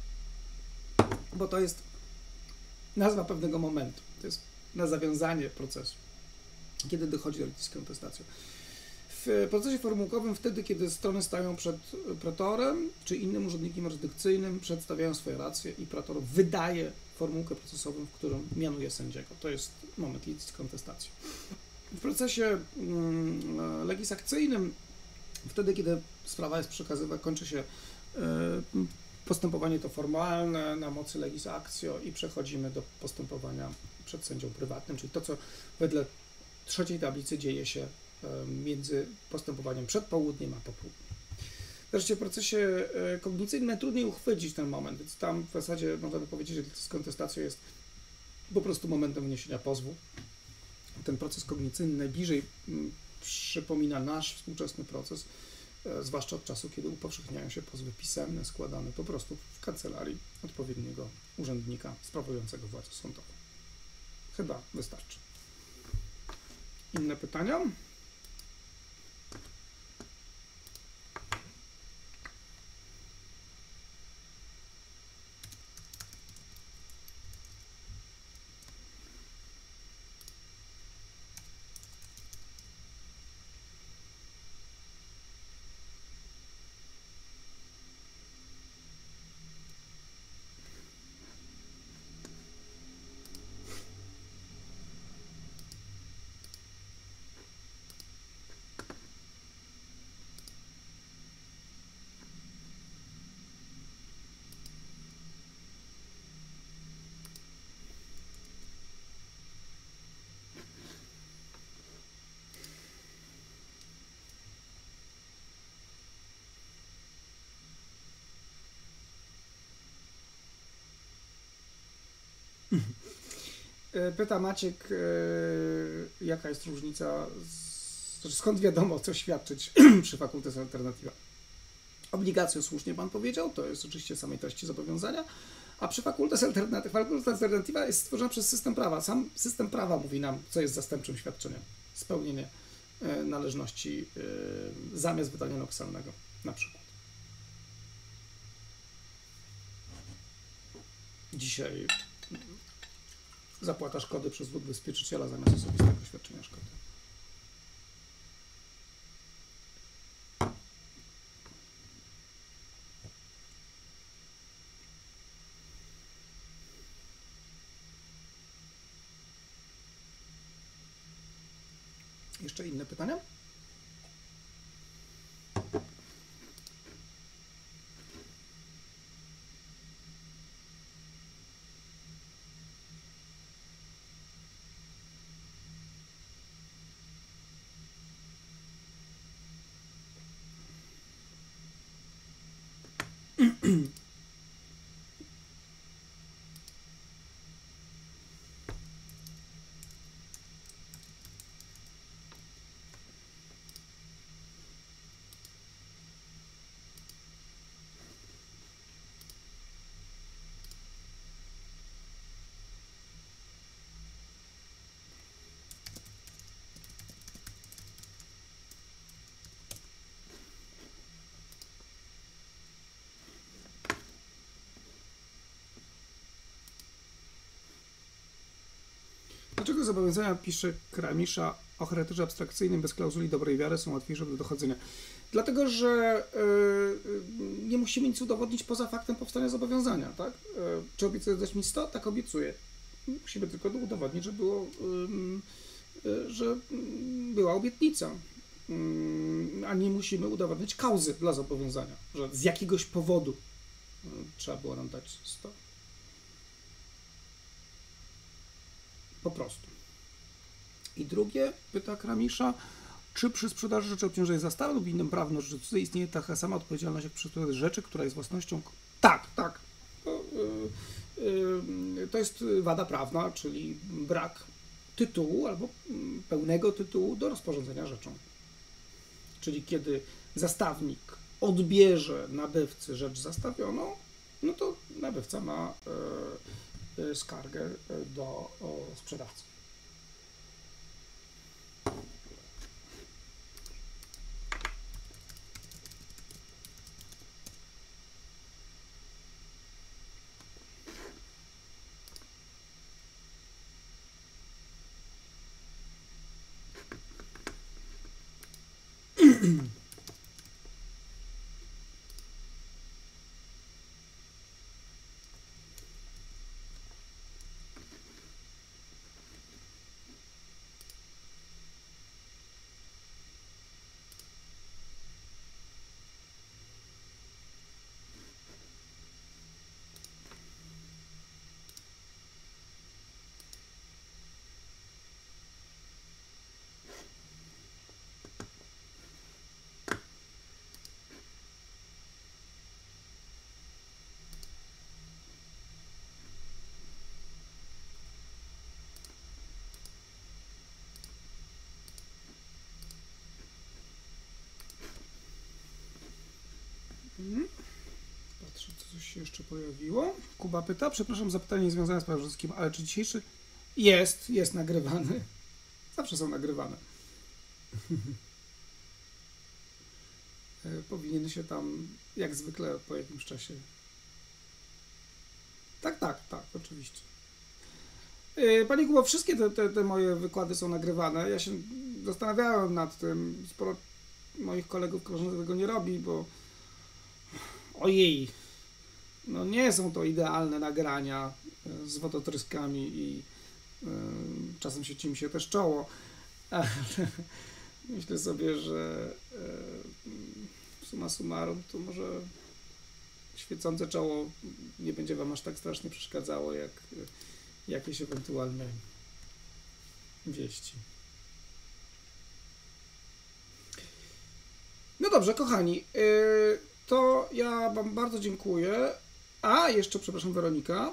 bo to jest nazwa pewnego momentu. To jest na zawiązanie procesu, kiedy dochodzi do litis contestantio. W procesie formułkowym wtedy, kiedy strony stają przed praetorem czy innym urzędnikiem jurysdykcyjnym, przedstawiają swoje racje i praetor wydaje formułkę procesową, w którą mianuje sędziego. To jest moment litis contestantio. W procesie legisakcyjnym, wtedy, kiedy sprawa jest przekazywana, kończy się postępowanie to formalne na mocy legis actio i przechodzimy do postępowania przed sędzią prywatnym, czyli to, co wedle trzeciej tablicy dzieje się między postępowaniem przed południem a po południu. Wreszcie w procesie kognicyjnym najtrudniej uchwycić ten moment, więc tam w zasadzie można by powiedzieć, że litis contestantio jest po prostu momentem wniesienia pozwu. Ten proces kognicyjny najbliżej przypomina nasz współczesny proces, zwłaszcza od czasu, kiedy upowszechniają się pozwy pisemne składane po prostu w kancelarii odpowiedniego urzędnika sprawującego władzę sądową. Chyba wystarczy. Inne pytania? Pyta Maciek, jaka jest różnica, skąd wiadomo, co świadczyć przy facultas alternativa. Obligacją, słusznie Pan powiedział, to jest oczywiście samej treści zobowiązania, a przy facultas alternativa jest stworzona przez system prawa. Sam system prawa mówi nam, co jest zastępczym świadczeniem. Spełnienie należności zamiast wydania noksalnego, na przykład. Dzisiaj zapłata szkody przez ubezpieczyciela zamiast osobistego świadczenia szkody. Jeszcze inne pytania? Dlaczego zobowiązania, pisze Kramisza, o charakterze abstrakcyjnym bez klauzuli dobrej wiary są łatwiejsze do dochodzenia? Dlatego, że nie musimy nic udowodnić poza faktem powstania zobowiązania, tak? Czy obiecuję dać mi 100? Tak, obiecuję. Musimy tylko udowodnić, że była obietnica, a nie musimy udowodnić kauzy dla zobowiązania, że z jakiegoś powodu trzeba było nam dać 100. po prostu. I drugie, pyta Kramisza, czy przy sprzedaży rzeczy obciążonej zastawą lub innym prawem rzeczy cudzej istnieje taka sama odpowiedzialność jak przy sprzedaży rzeczy, która jest własnością... Tak, tak. To jest wada prawna, czyli brak tytułu albo pełnego tytułu do rozporządzenia rzeczą. Czyli kiedy zastawnik odbierze nabywcy rzecz zastawioną, no to nabywca ma skargę do sprzedawcy. Patrzę, co coś się jeszcze pojawiło. Kuba pyta, przepraszam za pytanie związane z Panem Wrzoskim, ale czy dzisiejszy jest nagrywany? Zawsze są nagrywane. Powinien się tam, jak zwykle, po jakimś czasie... Tak, oczywiście. Panie Kubo, wszystkie te moje wykłady są nagrywane. Ja się zastanawiałem nad tym. Sporo moich kolegów, koleżanek tego nie robi, bo ojej, no nie są to idealne nagrania z wodotryskami i czasem świeci mi się też czoło, ale myślę sobie, że summa summarum to może świecące czoło nie będzie Wam aż tak strasznie przeszkadzało, jak jakieś ewentualne wieści. No dobrze, kochani, to ja Wam bardzo dziękuję. A, jeszcze, przepraszam, Weronika.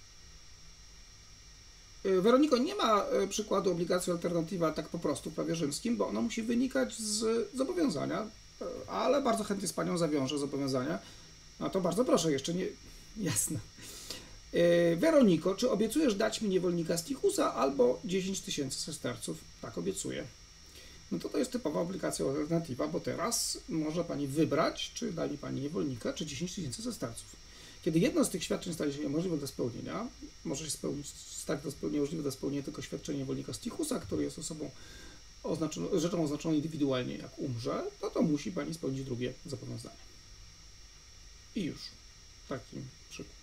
Weroniko, nie ma przykładu obligacji alternatywa tak po prostu w prawie rzymskim, bo ona musi wynikać z zobowiązania, ale bardzo chętnie z Panią zawiążę zobowiązania. No to bardzo proszę, jeszcze nie... Jasne. Weroniko, czy obiecujesz dać mi niewolnika z Tichusa albo 10 000 sesterców? Tak, obiecuję. No to jest typowa obligacja alternatywa, bo teraz może Pani wybrać, czy da mi Pani niewolnika, czy 10 000 sesterców. Kiedy jedno z tych świadczeń staje się niemożliwe do spełnienia, może się niemożliwe do spełnienia tylko świadczenie niewolnika z Tichusa, który jest osobą rzeczą oznaczoną indywidualnie, jak umrze, to musi Pani spełnić drugie zobowiązanie. I już. Taki przykład.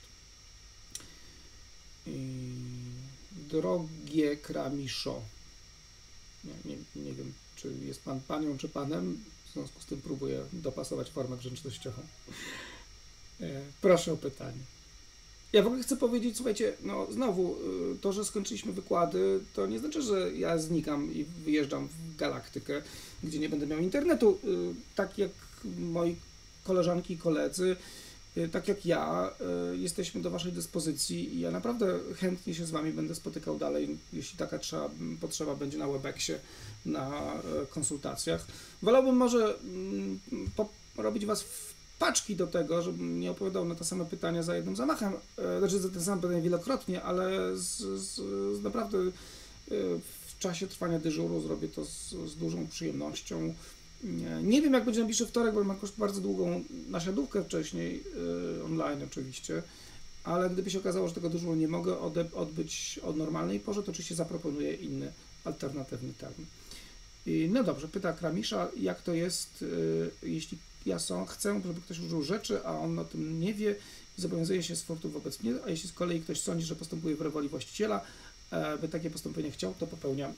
Drogie Kramiszo, nie wiem, czy jest Pan Panią, czy Panem, w związku z tym próbuję dopasować formę grzecznościową. Proszę o pytanie. Ja w ogóle chcę powiedzieć, słuchajcie, no znowu, to, że skończyliśmy wykłady, to nie znaczy, że ja znikam i wyjeżdżam w galaktykę, gdzie nie będę miał internetu. Tak jak moi koleżanki i koledzy, tak jak ja, jesteśmy do Waszej dyspozycji i ja naprawdę chętnie się z Wami będę spotykał dalej, jeśli taka potrzeba będzie na Webexie, na konsultacjach. Wolałbym może robić Was w paczki do tego, żebym nie odpowiadał na te same pytania za jednym zamachem, znaczy za te same pytania wielokrotnie, ale naprawdę w czasie trwania dyżuru zrobię to z dużą przyjemnością. Nie wiem, jak będzie najbliższy wtorek, bo mam bardzo długą nasiadówkę wcześniej, online oczywiście, ale gdyby się okazało, że tego dyżuru nie mogę odbyć o normalnej porze, to oczywiście zaproponuję inny, alternatywny termin. No dobrze, pyta Kramisza, jak to jest, jeśli ja chcę, żeby ktoś użył rzeczy, a on o tym nie wie i zobowiązuje się z furtu wobec mnie, a jeśli z kolei ktoś sądzi, że postępuje w woli właściciela, by takie postąpienie chciał, to popełnia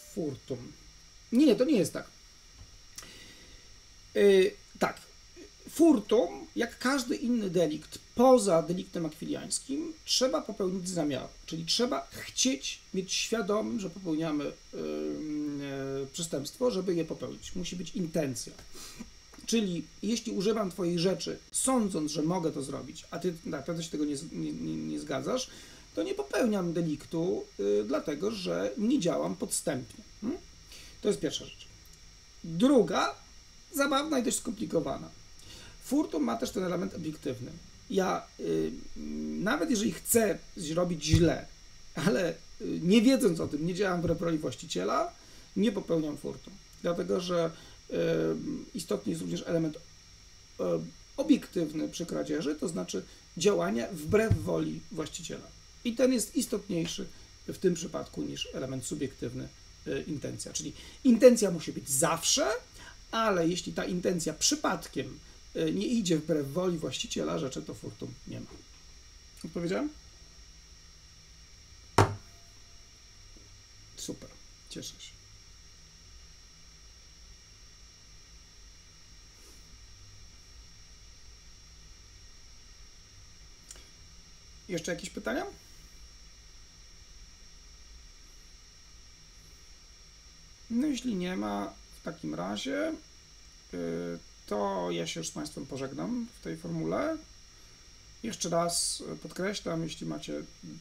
furtum. Nie, to nie jest tak. Tak, Furtum, jak każdy inny delikt poza deliktem akwiliańskim, trzeba popełnić z zamiaru, czyli trzeba chcieć mieć świadomym, że popełniamy przestępstwo, żeby je popełnić. Musi być intencja. Czyli jeśli używam Twojej rzeczy, sądząc, że mogę to zrobić, a Ty naprawdę się tego nie zgadzasz, to nie popełniam deliktu, dlatego że nie działam podstępnie. To jest pierwsza rzecz. Druga, zabawna i dość skomplikowana. Furtum ma też ten element obiektywny. Ja nawet jeżeli chcę zrobić źle, ale nie wiedząc o tym, nie działam wbrew woli właściciela, nie popełniam furtum. Dlatego że istotny jest również element obiektywny przy kradzieży, to znaczy działania wbrew woli właściciela. I ten jest istotniejszy w tym przypadku niż element subiektywny, intencja. Czyli intencja musi być zawsze, ale jeśli ta intencja przypadkiem nie idzie wbrew woli właściciela rzeczy, to furtum nie ma. Odpowiedziałem? Super, cieszę się. Jeszcze jakieś pytania? No jeśli nie ma, w takim razie to ja się już z Państwem pożegnam w tej formule. Jeszcze raz podkreślam, jeśli macie...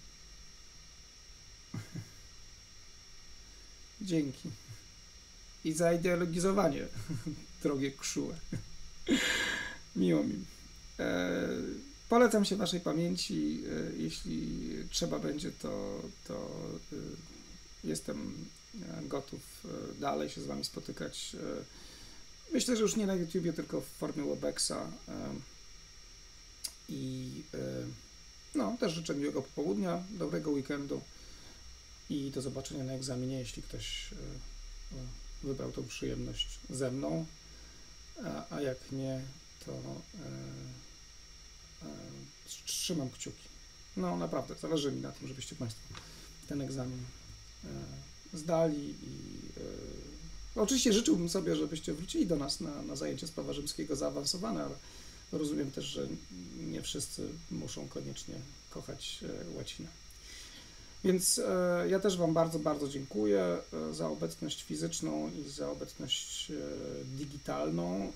Dzięki. I za ideologizowanie, drogie Kszułę. Miło mi. Polecam się Waszej pamięci. Jeśli trzeba będzie, to jestem gotów dalej się z Wami spotykać. Myślę, że już nie na YouTubie, tylko w formie Webexa. I no, też życzę miłego popołudnia, dobrego weekendu i do zobaczenia na egzaminie, jeśli ktoś wybrał tą przyjemność ze mną, a jak nie, to trzymam kciuki. No naprawdę, zależy mi na tym, żebyście Państwo ten egzamin zdali i oczywiście życzyłbym sobie, żebyście wrócili do nas na zajęcie z prawa rzymskiego zaawansowane, ale rozumiem też, że nie wszyscy muszą koniecznie kochać łacinę. Więc ja też Wam bardzo, bardzo dziękuję za obecność fizyczną i za obecność digitalną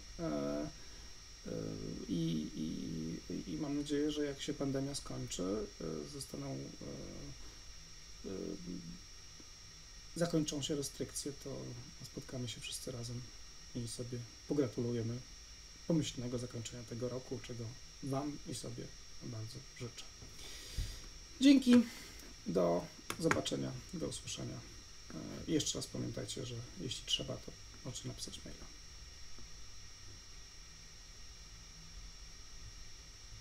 i mam nadzieję, że jak się pandemia skończy, zakończą się restrykcje, to spotkamy się wszyscy razem i sobie pogratulujemy pomyślnego zakończenia tego roku, czego Wam i sobie bardzo życzę. Dzięki, do zobaczenia, do usłyszenia. Jeszcze raz pamiętajcie, że jeśli trzeba, to możecie napisać maila.